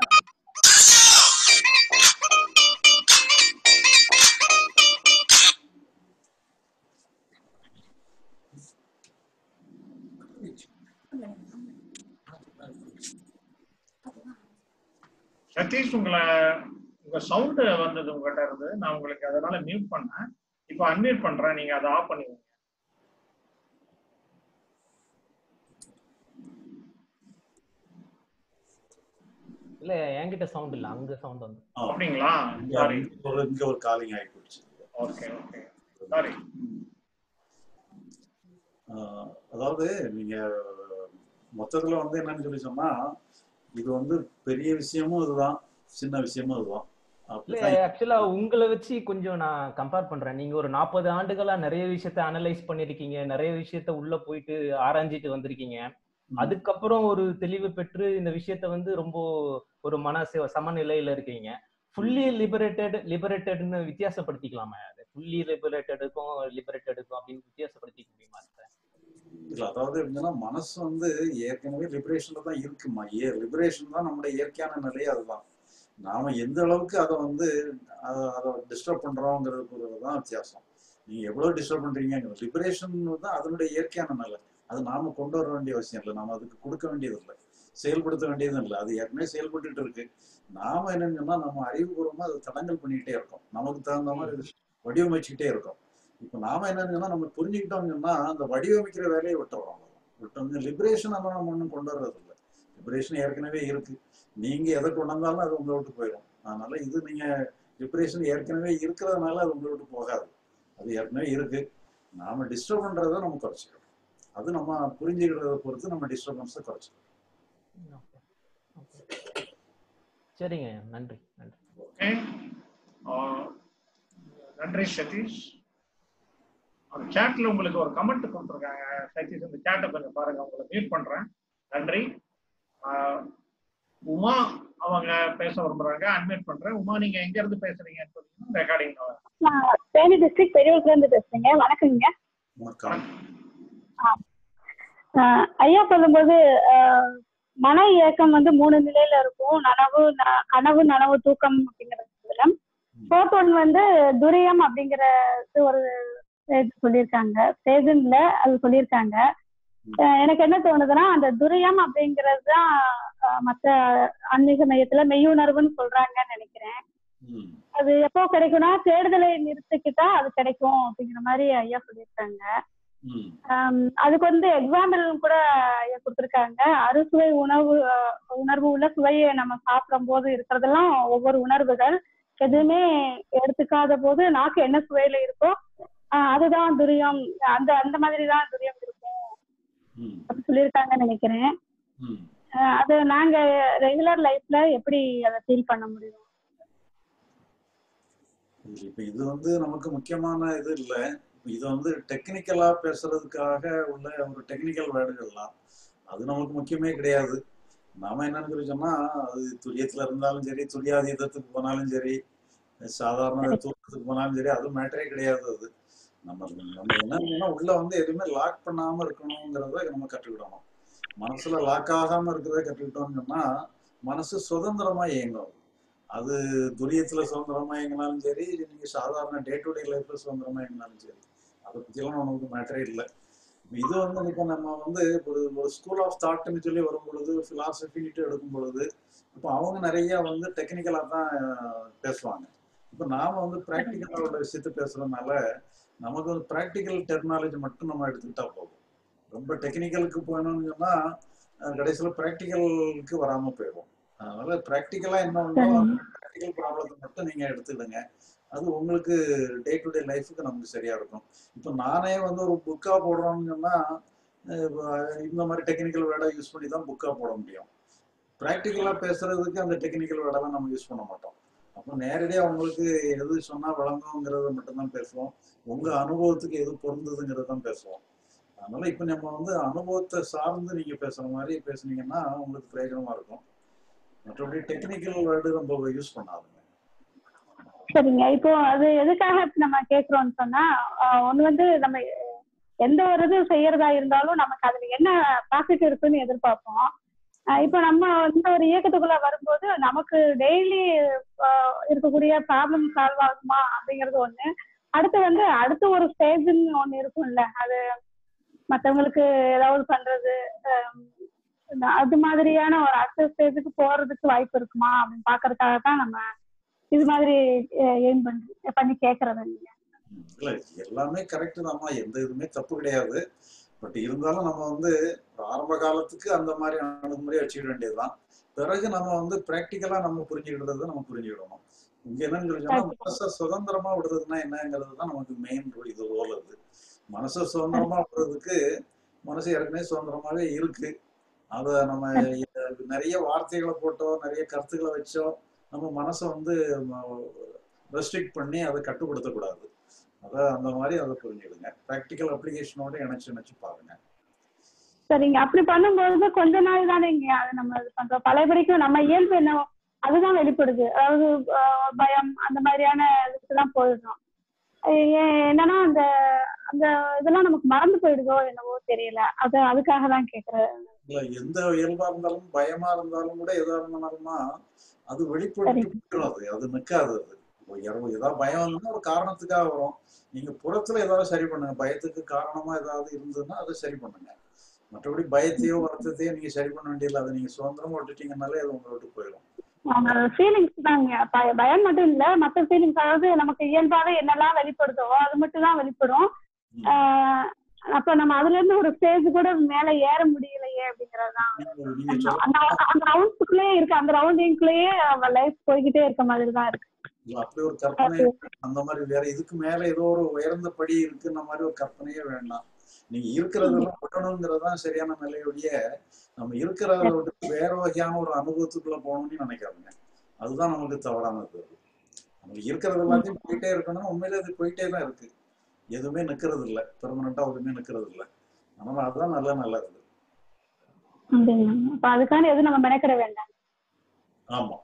சதீஷ், உங்களை உங்க சவுண்ட் வந்தது உங்ககிட்ட இருந்து, நான் உங்களுக்கு அதனால மியூட் பண்ணேன். இப்போ அன்மியூட் பண்றேன், நீங்க அதை ஆஃப் பண்ணிடுங்க. இல்ல என்கிட்ட சவுண்ட் இல்ல, அங்க சவுண்ட் வந்து. அப்படிங்களா? சாரி, ஒரு இங்க ஒரு காலிங் ஆகி போச்சு. Okay okay, sorry. அதாவது நீங்க மொத்தத்துல வந்து என்னன்னு சொல்லி சொன்னா, இது வந்து பெரிய விஷயமும் இதுதான், சின்ன விஷயமும் இதுதான். இல்ல ஆக்சுவலா உங்களை வச்சு கொஞ்சம் நான் கம்பேர் பண்றேன். நீங்க ஒரு நாற்பது ஆண்டுகளா நிறைய விஷயத்த அனலைஸ் பண்ணிருக்கீங்க, நிறைய விஷயத்த உள்ள போயிட்டு ஆராய்ஞ்சிட்டு வந்திருக்கீங்க. அதுக்கப்புறம் ஒரு தெளிவு பெற்று இந்த விஷயத்த வந்து ரொம்ப ஒரு மன சமநிலையில இருக்கீங்க. ஃபுல்லி லிபரேட்டட் லிபரேட்டட்னு வித்தியாசப்படுத்திக்கலாமா? அது ஃபுல்லி லிபரேட்டடுக்கும் லிபரேட்டடுக்கும் அப்படின்னு வித்தியாசப்படுத்திக்க முடியுமா? இல்ல, அதாவது எப்படின்னா மனசு வந்து ஏற்கனவே லிபரேஷன்ல தான் இருக்குமா. ஏ லிபரேஷன் தான் நம்முடைய இயற்கையான நிலையே. அதுதான் நாம எந்த அளவுக்கு அதை வந்து அதை டிஸ்டர்ப் பண்றோங்கிறது தான் வித்தியாசம். நீங்க எவ்வளவு டிஸ்டர்ப் பண்றீங்க, லிபரேஷன் தான் அதனுடைய இயற்கையான நிலை. அது நாம கொண்டு வர வேண்டிய அவசியம் இல்லை, நாம அதுக்கு கொடுக்க வேண்டியது இல்லை, செயல்படுத்த வேண்டியதும் இல்லை. அது ஏற்கனவே செயல்பட்டு இருக்கு. நாம என்னன்னு சொன்னா நம்ம அறிவுபூர்வமா அதை தடங்கல் பண்ணிக்கிட்டே இருக்கோம், நமக்கு தகுந்த மாதிரி வடிவமைச்சுக்கிட்டே இருக்கோம். இப்ப நாம என்னன்னு சொன்னா நம்ம புரிஞ்சுக்கிட்டோம்னு சொன்னா அந்த வடிவமைக்கிற வேலையை விட்டுறோம். விட்டு லிபரேஷன் நம்ம நம்ம ஒன்றும் கொண்டு வர்றது இல்லை. லிபரேஷன் ஏற்கனவே இருக்கு, நீங்க எதை கொண்டு வந்தாலும் அது உங்களை விட்டு போயிடும். அதனால இது நீங்க லிபரேஷன் ஏற்கனவே இருக்கிறதுனால அது உங்களை விட்டு போகாது, அது ஏற்கனவே இருக்கு. நாம டிஸ்டர்ப் பண்றதை நம்ம குறைச்சிக்கிறோம். அது நம்ம புரிஞ்சுக்கிறத பொறுத்து நம்ம டிஸ்டர்பன்ஸை குறைச்சிக்கிறோம். சரிங்க, நன்றி நன்றி. ஓகே, நன்றி சதீஷ். அந்த சாட்ல உங்களுக்கு ஒரு கமெண்ட் கொடுத்துருக்காங்க சதீஷ், அந்த சாட்டை கொஞ்சம் பாருங்க, உங்களை மியூட் பண்றேன். நன்றி. உமா அவங்க பேச விரும்புறாங்க, அன்மியூட் பண்றேன். உமா, நீங்க எங்க இருந்து பேசுறீங்கன்னு சொல்லுங்க, ரெக்கார்டிங். தேனி டிஸ்ட்ரிக்ட் பெரியவர்ல இருந்து பேசுறீங்க. வணக்கங்க. ஐயா சொல்லும்போது மன இயக்கம் வந்து மூணு நிலையில இருக்கும், நனவு கனவு நனவு தூக்கம் அப்படிங்கிறதுல. ஃபோர்த் ஒன் வந்து துரியம் அப்படிங்கிறது ஒரு சொல்லியிருக்காங்க, ஸ்டேஜன்ல அது சொல்லியிருக்காங்க. எனக்கு என்ன தோணுதுன்னா, அந்த துரியம் அப்படிங்கிறது தான் மற்ற ஆன்மீக மையத்துல மெய்யுணர்வுன்னு சொல்றாங்கன்னு நினைக்கிறேன். அது எப்போ கிடைக்கும்னா தேடுதலை நிறுத்திக்கிட்டா அது கிடைக்கும் அப்படிங்கிற மாதிரி ஐயா சொல்லியிருக்காங்க. அதுக்கு வந்து எக்ஸாம்பிள் கூட ஐயா கொடுத்துருக்காங்க. அறுசுவை உணவு உணர்வு உள்ள சுவையை நம்ம சாப்பிடும் போது இருக்கிறதெல்லாம் ஒவ்வொரு உணர்வுகள், எதுவுமே எடுத்துக்காத போது நாக்கு என்ன சுவையில இருக்கோ ஆஹ் அதுதான் துரியம், அந்த அந்த மாதிரிதான் துரியம் இருக்கும் அப்படி சொல்லியிருக்காங்கன்னு நினைக்கிறேன். அது நாங்க ரெகுலர் லைஃப்ல எப்படி அதை ஃபீல் பண்ண முடியும்? இப்ப இது வந்து நமக்கு முக்கியமான இது இல்லை. இது வந்து டெக்னிக்கலா பேசுறதுக்காக உள்ள ஒரு டெக்னிக்கல் வேர்டுகள்லாம் அது நமக்கு முக்கியமே கிடையாது. நாம என்னன்னு சொல்லி சொன்னா, அது துரியத்துல இருந்தாலும் சரி, துரியாதீதத்துக்கு போனாலும் சரி, சாதாரண தூக்கத்துக்கு போனாலும் சரி, அது மேட்டரே கிடையாது. அது நம்ம நம்ம என்னன்னா உள்ள வந்து எதுவுமே லாக் பண்ணாம இருக்கணுங்கிறத நம்ம கற்றுக்கிடணும். மனசுல லாக் ஆகாம இருக்கிறத கற்றுக்கிட்டோம்னு சொன்னா மனசு சுதந்திரமா இயங்கும். அது துரியத்துல சுதந்திரமா இயங்கினாலும் சரி, நீங்க சாதாரண டே டு டே லைஃப்ல சுதந்திரமா இயங்கினாலும் சரி, அதை பத்தியெல்லாம் நமக்கு மேட்டரே இல்லை. இது வந்து இப்போ நம்ம வந்து ஒரு ஒரு ஸ்கூல் ஆஃப் தாட்னு சொல்லி வரும் பொழுது, பிலாசபின்ட்டு எடுக்கும் பொழுது, இப்போ அவங்க நிறைய வந்து டெக்னிக்கலா தான் பேசுவாங்க. இப்போ நாம வந்து ப்ராக்டிக்கலோட விஷயத்த பேசுறதுனால நமக்கு வந்து ப்ராக்டிக்கல் டெக்னாலஜி மட்டும் நம்ம எடுத்துக்கிட்டா போதும். ரொம்ப டெக்னிக்கலுக்கு போயணும்னு சொன்னா கடைசியில ப்ராக்டிக்கலுக்கு வராம போயிடும். அதனால ப்ராக்டிக்கலா என்ன பண்ணணும், ப்ராக்டிக்கல் ப்ராப்ளத்தை மட்டும் நீங்க எடுத்துக்கிடுங்க. அது உங்களுக்கு டே டு டே லைஃபுக்கு நமக்கு சரியா இருக்கும். இப்போ நானே வந்து ஒரு புக்கா போடுறோம்னு சொன்னா இந்த மாதிரி டெக்னிக்கல் வேர்டை யூஸ் பண்ணி தான் புக்கா போட முடியும். ப்ராக்டிக்கலா பேசுறதுக்கு அந்த டெக்னிக்கல் வேர்டெல்லாம் நம்ம யூஸ் பண்ண மாட்டோம். அப்போ நேரடியா உங்களுக்கு எது சொன்னா வழங்குங்கிறத மட்டும்தான் பேசுவோம். உங்க அனுபவத்துக்கு எது பொருந்ததுங்கிறது தான் பேசுவோம். அதனால இப்ப நம்ம வந்து அனுபவத்தை சார்ந்து நீங்க பேசுற மாதிரி பேசுனீங்கன்னா உங்களுக்கு பிரயோஜனமா இருக்கும். மற்றபடி டெக்னிக்கல் வேர்டு நம்ம யூஸ் பண்ணாதுங்க. சரிங்க. இப்போ அது எதுக்காக நம்ம கேக்குறோம்னு சொன்னா, ஒண்ணு வந்து நம்ம எந்த ஒரு இது செய்யறதா இருந்தாலும் நமக்கு அதுல என்ன ப்ராஃபிட் இருக்குன்னு எதிர்பார்ப்போம். இப்போ நம்ம இந்த ஒரு இயக்கத்துக்குள்ள வரும்போது நமக்கு டெய்லி இருக்கக்கூடிய ப்ராப்ளம் சால்வ் ஆகுமா அப்படிங்கிறது ஒண்ணு. அடுத்து வந்து அடுத்த ஒரு ஸ்டேஜ்ன்னு ஒண்ணு இருக்கும்ல, அது மற்றவங்களுக்கு ஏதாவது பண்றது, அது மாதிரியான ஒரு அடுத்த ஸ்டேஜுக்கு போறதுக்கு வாய்ப்பு இருக்குமா அப்படின்னு பாக்குறதுக்காக தான் நம்ம இது மாதிரி எய்ம் பண்ணி பண்ணி கேக்குறது. இல்ல எல்லாமே கரெக்ட் தான்மா, எந்த இதுவுமே தப்பு கிடையாது. பட் இருந்தாலும் நம்ம வந்து ஆரம்ப காலத்துக்கு அந்த மாதிரி அணுகுமுறையை வச்சுக்க வேண்டியதுதான். பிறகு நம்ம வந்து பிராக்டிக்கலா நம்ம புரிஞ்சுக்கிட்டது நம்ம புரிஞ்சுக்கிடணும். இங்க என்னன்னு சொல்லிச்சோம்னா மனசை சுதந்திரமா விடுறதுன்னா என்னங்கிறது தான் நமக்கு மெயின் இது ரோல். அது மனசை சுதந்திரமா விடுறதுக்கு மனசு ஏற்கனவே சுதந்திரமாவே இருக்கு. அதை நம்ம நிறைய வார்த்தைகளை போட்டோ நிறைய கருத்துக்களை வச்சோ நம்ம மனசை வந்து ரெஸ்ட்ரிக்ட் பண்ணி அதை கட்டுப்படுத்தக்கூடாது. அதை அந்த மாதிரி அதை புரிஞ்சுடுங்க. ப்ராக்டிக்கல் அப்ளிகேஷனோட இணைச்சு இணைச்சு பாருங்க. சரிங்க. அப்படி பண்ணும்போது கொஞ்ச நாள் தானே இங்க அதை நம்ம இது பண்றோம். பழையபடிக்கும் நம்ம இயல்பு என்ன அதுதான் வெளிப்படுது. அதாவது பயம் அந்த மாதிரியான இதுக்கெல்லாம் போயிடுறோம். என்னன்னா அந்த அந்த இதெல்லாம் நமக்கு மறந்து போயிடுதோ என்னவோ தெரியல. அது அதுக்காக தான் கேக்குறேன். இல்ல எந்த இயல்பா இருந்தாலும் பயமா இருந்தாலும் கூட எதா இருந்தாலும்னா அது வெளிப்பட்டு அது அது நிக்காது. அது ஏதாவது பயம் இல்லைன்னா ஒரு காரணத்துக்காக வரும். நீங்க புறத்துல ஏதாவது சரி பண்ணுங்க. பயத்துக்கு காரணமா ஏதாவது இருந்ததுன்னா அதை சரி பண்ணுங்க. மற்றபடி பயத்தையோ வருத்தத்தையோ நீங்க சரி பண்ண வேண்டியதில்லை. அதை நீங்க சுதந்திரமா விட்டுட்டீங்கன்னாலே அது உங்களை விட்டு போயிடும். ஃபீலிங்ஸ் தாங்க, பயம் மட்டும் இல்ல, மற்ற ஃபீலிங்ஸ். அதாவது நமக்கு இயல்பாவே என்னெல்லாம் வெளிப்படுதோ அது மட்டும் தான் வெளிப்படும். அப்ப நம்ம அதுல இருந்து ஒரு ஸ்டேஜ் கூட மேல ஏற முடியலையே அப்படிங்கறதுதான். அந்த ரவுண்ட்ஸ்குள்ளேயே இருக்கு, அந்த ரவுண்டிங்குள்ளேயே லைஃப் போய்கிட்டே இருக்க மாதிரி தான் இருக்கு. அப்படி ஒரு கற்பனை அந்த மாதிரி வேற இதுக்கு மேல ஏதோ ஒரு உயர்ந்த படி இருக்குன்ற மாதிரி ஒரு கற்பனையே வேண்டாம். நீங்க இருக்கிறதெல்லாம் விடணுங்கிறதுதான் சரியான நிலையுடைய. நம்ம இருக்கிறத விட்டு வேற வகையான ஒரு அனுபவத்துக்குள்ள போகணும்னு நினைக்காதுங்க. அதுதான் நமக்கு தவறானது. நம்ம இருக்கிறது எல்லாத்தையும் போயிட்டே இருக்கணும். உண்மையிலே அது போயிட்டே தான் இருக்கு. எதுவுமே நிக்கிறது இல்லை, பெர்மனண்டா எதுவுமே நிக்கிறது இல்லை. அதனால அதுதான் நல்ல நல்லது. அதுக்கான எதுவும் நம்ம மெனக்கிட வேண்டாம். ஆமா,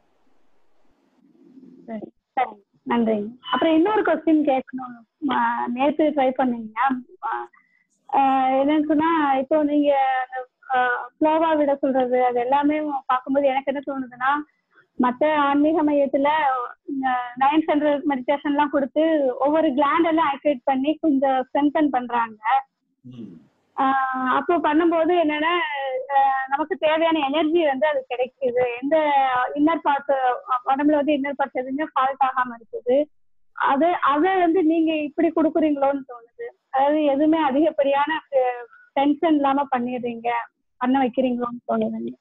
சரி சரி, நன்றிங்க. அப்புறம் இன்னொரு கொஸ்டின் கேட்கணும். நேற்று ட்ரை பண்ணீங்க என்னன்னு சொன்னா, இப்போ நீங்க ஃப்ளோவா விட சொல்றது அது எல்லாமே பார்க்கும்போது எனக்கு என்ன தோணுதுன்னா, மற்ற ஆன்மீக மையத்துல நைன் சென்ட்ரல் மெடிடேஷன் எல்லாம் கொடுத்து ஒவ்வொரு கிளாண்ட் எல்லாம் ஆக்டிவேட் பண்ணி கொஞ்சம் ஸ்ட்ரென்தன் பண்றாங்க. அப்போ பண்ணும்போது என்னன்னா நமக்கு தேவையான எனர்ஜி வந்து அது கிடைக்குது. எந்த இன்னர் பார்ட் உடம்புல வந்து இன்னர் பார்ட் எதுவுமே ஃபால்ட் ஆகாம இருக்குது. அது அதை வந்து நீங்க இப்படி கொடுக்குறீங்களோன்னு தோணுது. அதாவது எதுவுமே அதிகப்படியான டென்ஷன் இல்லாம பண்ணிடுறீங்க, பண்ண வைக்கிறீங்களோன்னு தோணுதுங்க.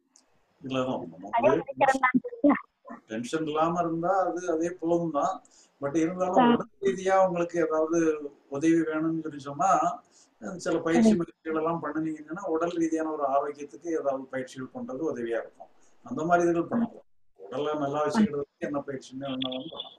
டென்ஷன் இல்லாம இருந்தா அது அதே போதும் தான். பட் இருந்தாலும் உடல் ரீதியா உங்களுக்கு ஏதாவது உதவி வேணும்னு சொல்லி சொன்னா சில பயிற்சி முயற்சிகள் எல்லாம் பண்ணுனீங்கன்னா உடல் ரீதியான ஒரு ஆரோக்கியத்துக்கு ஏதாவது பயிற்சிகள் பண்றது உதவியா இருக்கும். அந்த மாதிரி இதுகள் பண்ணலாம். உடலை நல்லா வச்சுக்கிறதுக்கு என்ன பயிற்சியுமே வேணாலும் பண்ணலாம்.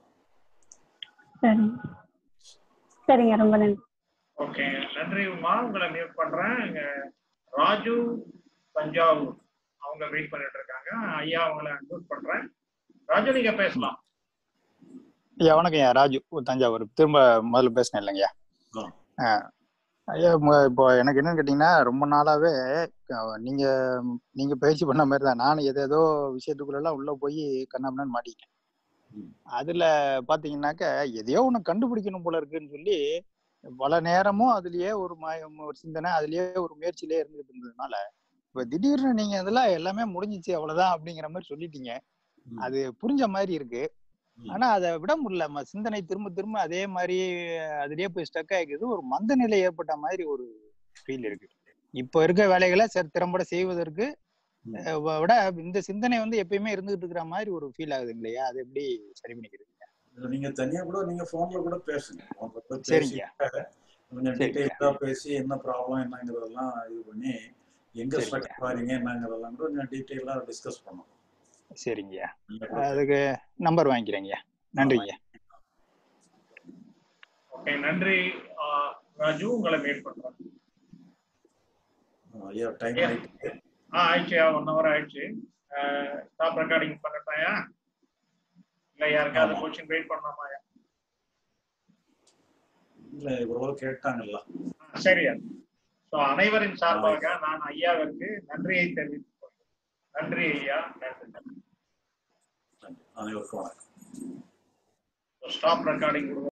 சரிங்க, ரொம்ப நன்றி. ஓகே, நன்றி உமா. உங்களை மியூட் பண்றேன். ராஜு தஞ்சாவூர் அவங்க வெயிட் பண்ணிட்டு இருக்காங்க. ஐயா அவங்களை மியூட் பண்றேன். ராஜு நீங்க பேசலாம். ஐயா வணக்கம். ராஜு தஞ்சாவூர். திரும்ப முதல்ல பேசினேன் இல்லைங்கய்யா. ஐயா இப்போ எனக்கு என்னன்னு கேட்டீங்கன்னா, ரொம்ப நாளாவே நீங்க நீங்க பயிற்சி பண்ண மாதிரி தான் நானும் ஏதோ ஏதோ விஷயத்துக்குள்ள எல்லாம் உள்ள போய் கண்ணாமண்ணு மாட்டிக்கிட்டேன். அதுல பாத்தீங்கன்னாக்க எதையோ ஒண்ணு கண்டுபிடிக்கணும் போல இருக்குன்னு சொல்லி பல நேரமும் அதுலயே ஒரு ஒரு சிந்தனை, அதுலயே ஒரு முயற்சியிலே இருந்துட்டு இருந்ததுனால இப்ப திடீர்னு நீங்க இதெல்லாம் எல்லாமே முடிஞ்சிச்சு அவ்வளவுதான் அப்படிங்கிற மாதிரி சொல்லிட்டீங்க. அது புரிஞ்ச மாதிரி இருக்கு. ஆனா அதை விட முடியல. சிந்தனை திரும்ப திரும்ப அதே மாதிரி அதுலயே போய் ஸ்டக் ஆகிக்குது. ஒரு மந்த நிலை ஏற்பட்ட மாதிரி ஒரு ஃபீல் இருக்கு. இப்ப இருக்க வேலைகளை திறம்பட செய்வதற்கு விட இந்த சிந்தனை வந்து எப்பயுமே இருந்துகிட்டு இருக்கிற மாதிரி ஒரு ஃபீல் ஆகுது இல்லையா? அது எப்படி சரி பண்ணிக்கிறீங்க? நீங்க தனியா கூட நீங்க போன்ல கூட பேசுங்க. சரிங்க, கொஞ்சம் டீடைலா பேசி என்ன ப்ராப்ளம் என்னங்கிறதெல்லாம் இது பண்ணி எங்க ஸ்ட்ரக் பாருங்க என்னங்கிறதெல்லாம் கூட கொஞ்சம் டீடைலா டிஸ்கஸ் பண்ணணும். சரிங்கய்யா, அதுக்கு நம்பர் வாங்கிக்கிறேங்கய்யா. நன்றிங்கய்யா. ஓகே, நன்றி ராஜு. உங்களை மீட் பண்றேன். ஐயா டைம் ஆயிடுச்சு. ஆ ஆயிடுச்சுயா, ஒன் ஹவர் ஆயிடுச்சு. ஸ்டாப் ரெக்கார்டிங் பண்ணட்டாயா இல்ல யாருக்காவது கொஸ்டின் வெயிட் பண்ணலாமாயா? இல்ல இவ்வளவு கேட்டாங்கல்ல. சரியா. ஸோ அனைவரின் சார்பாக நான் ஐயாவிற்கு நன்றியை தெரிவித்துக் கொள்கிறேன். நன்றி ஐயா. நன்றி. அனைவருக்கும் வணக்கம். Stop recording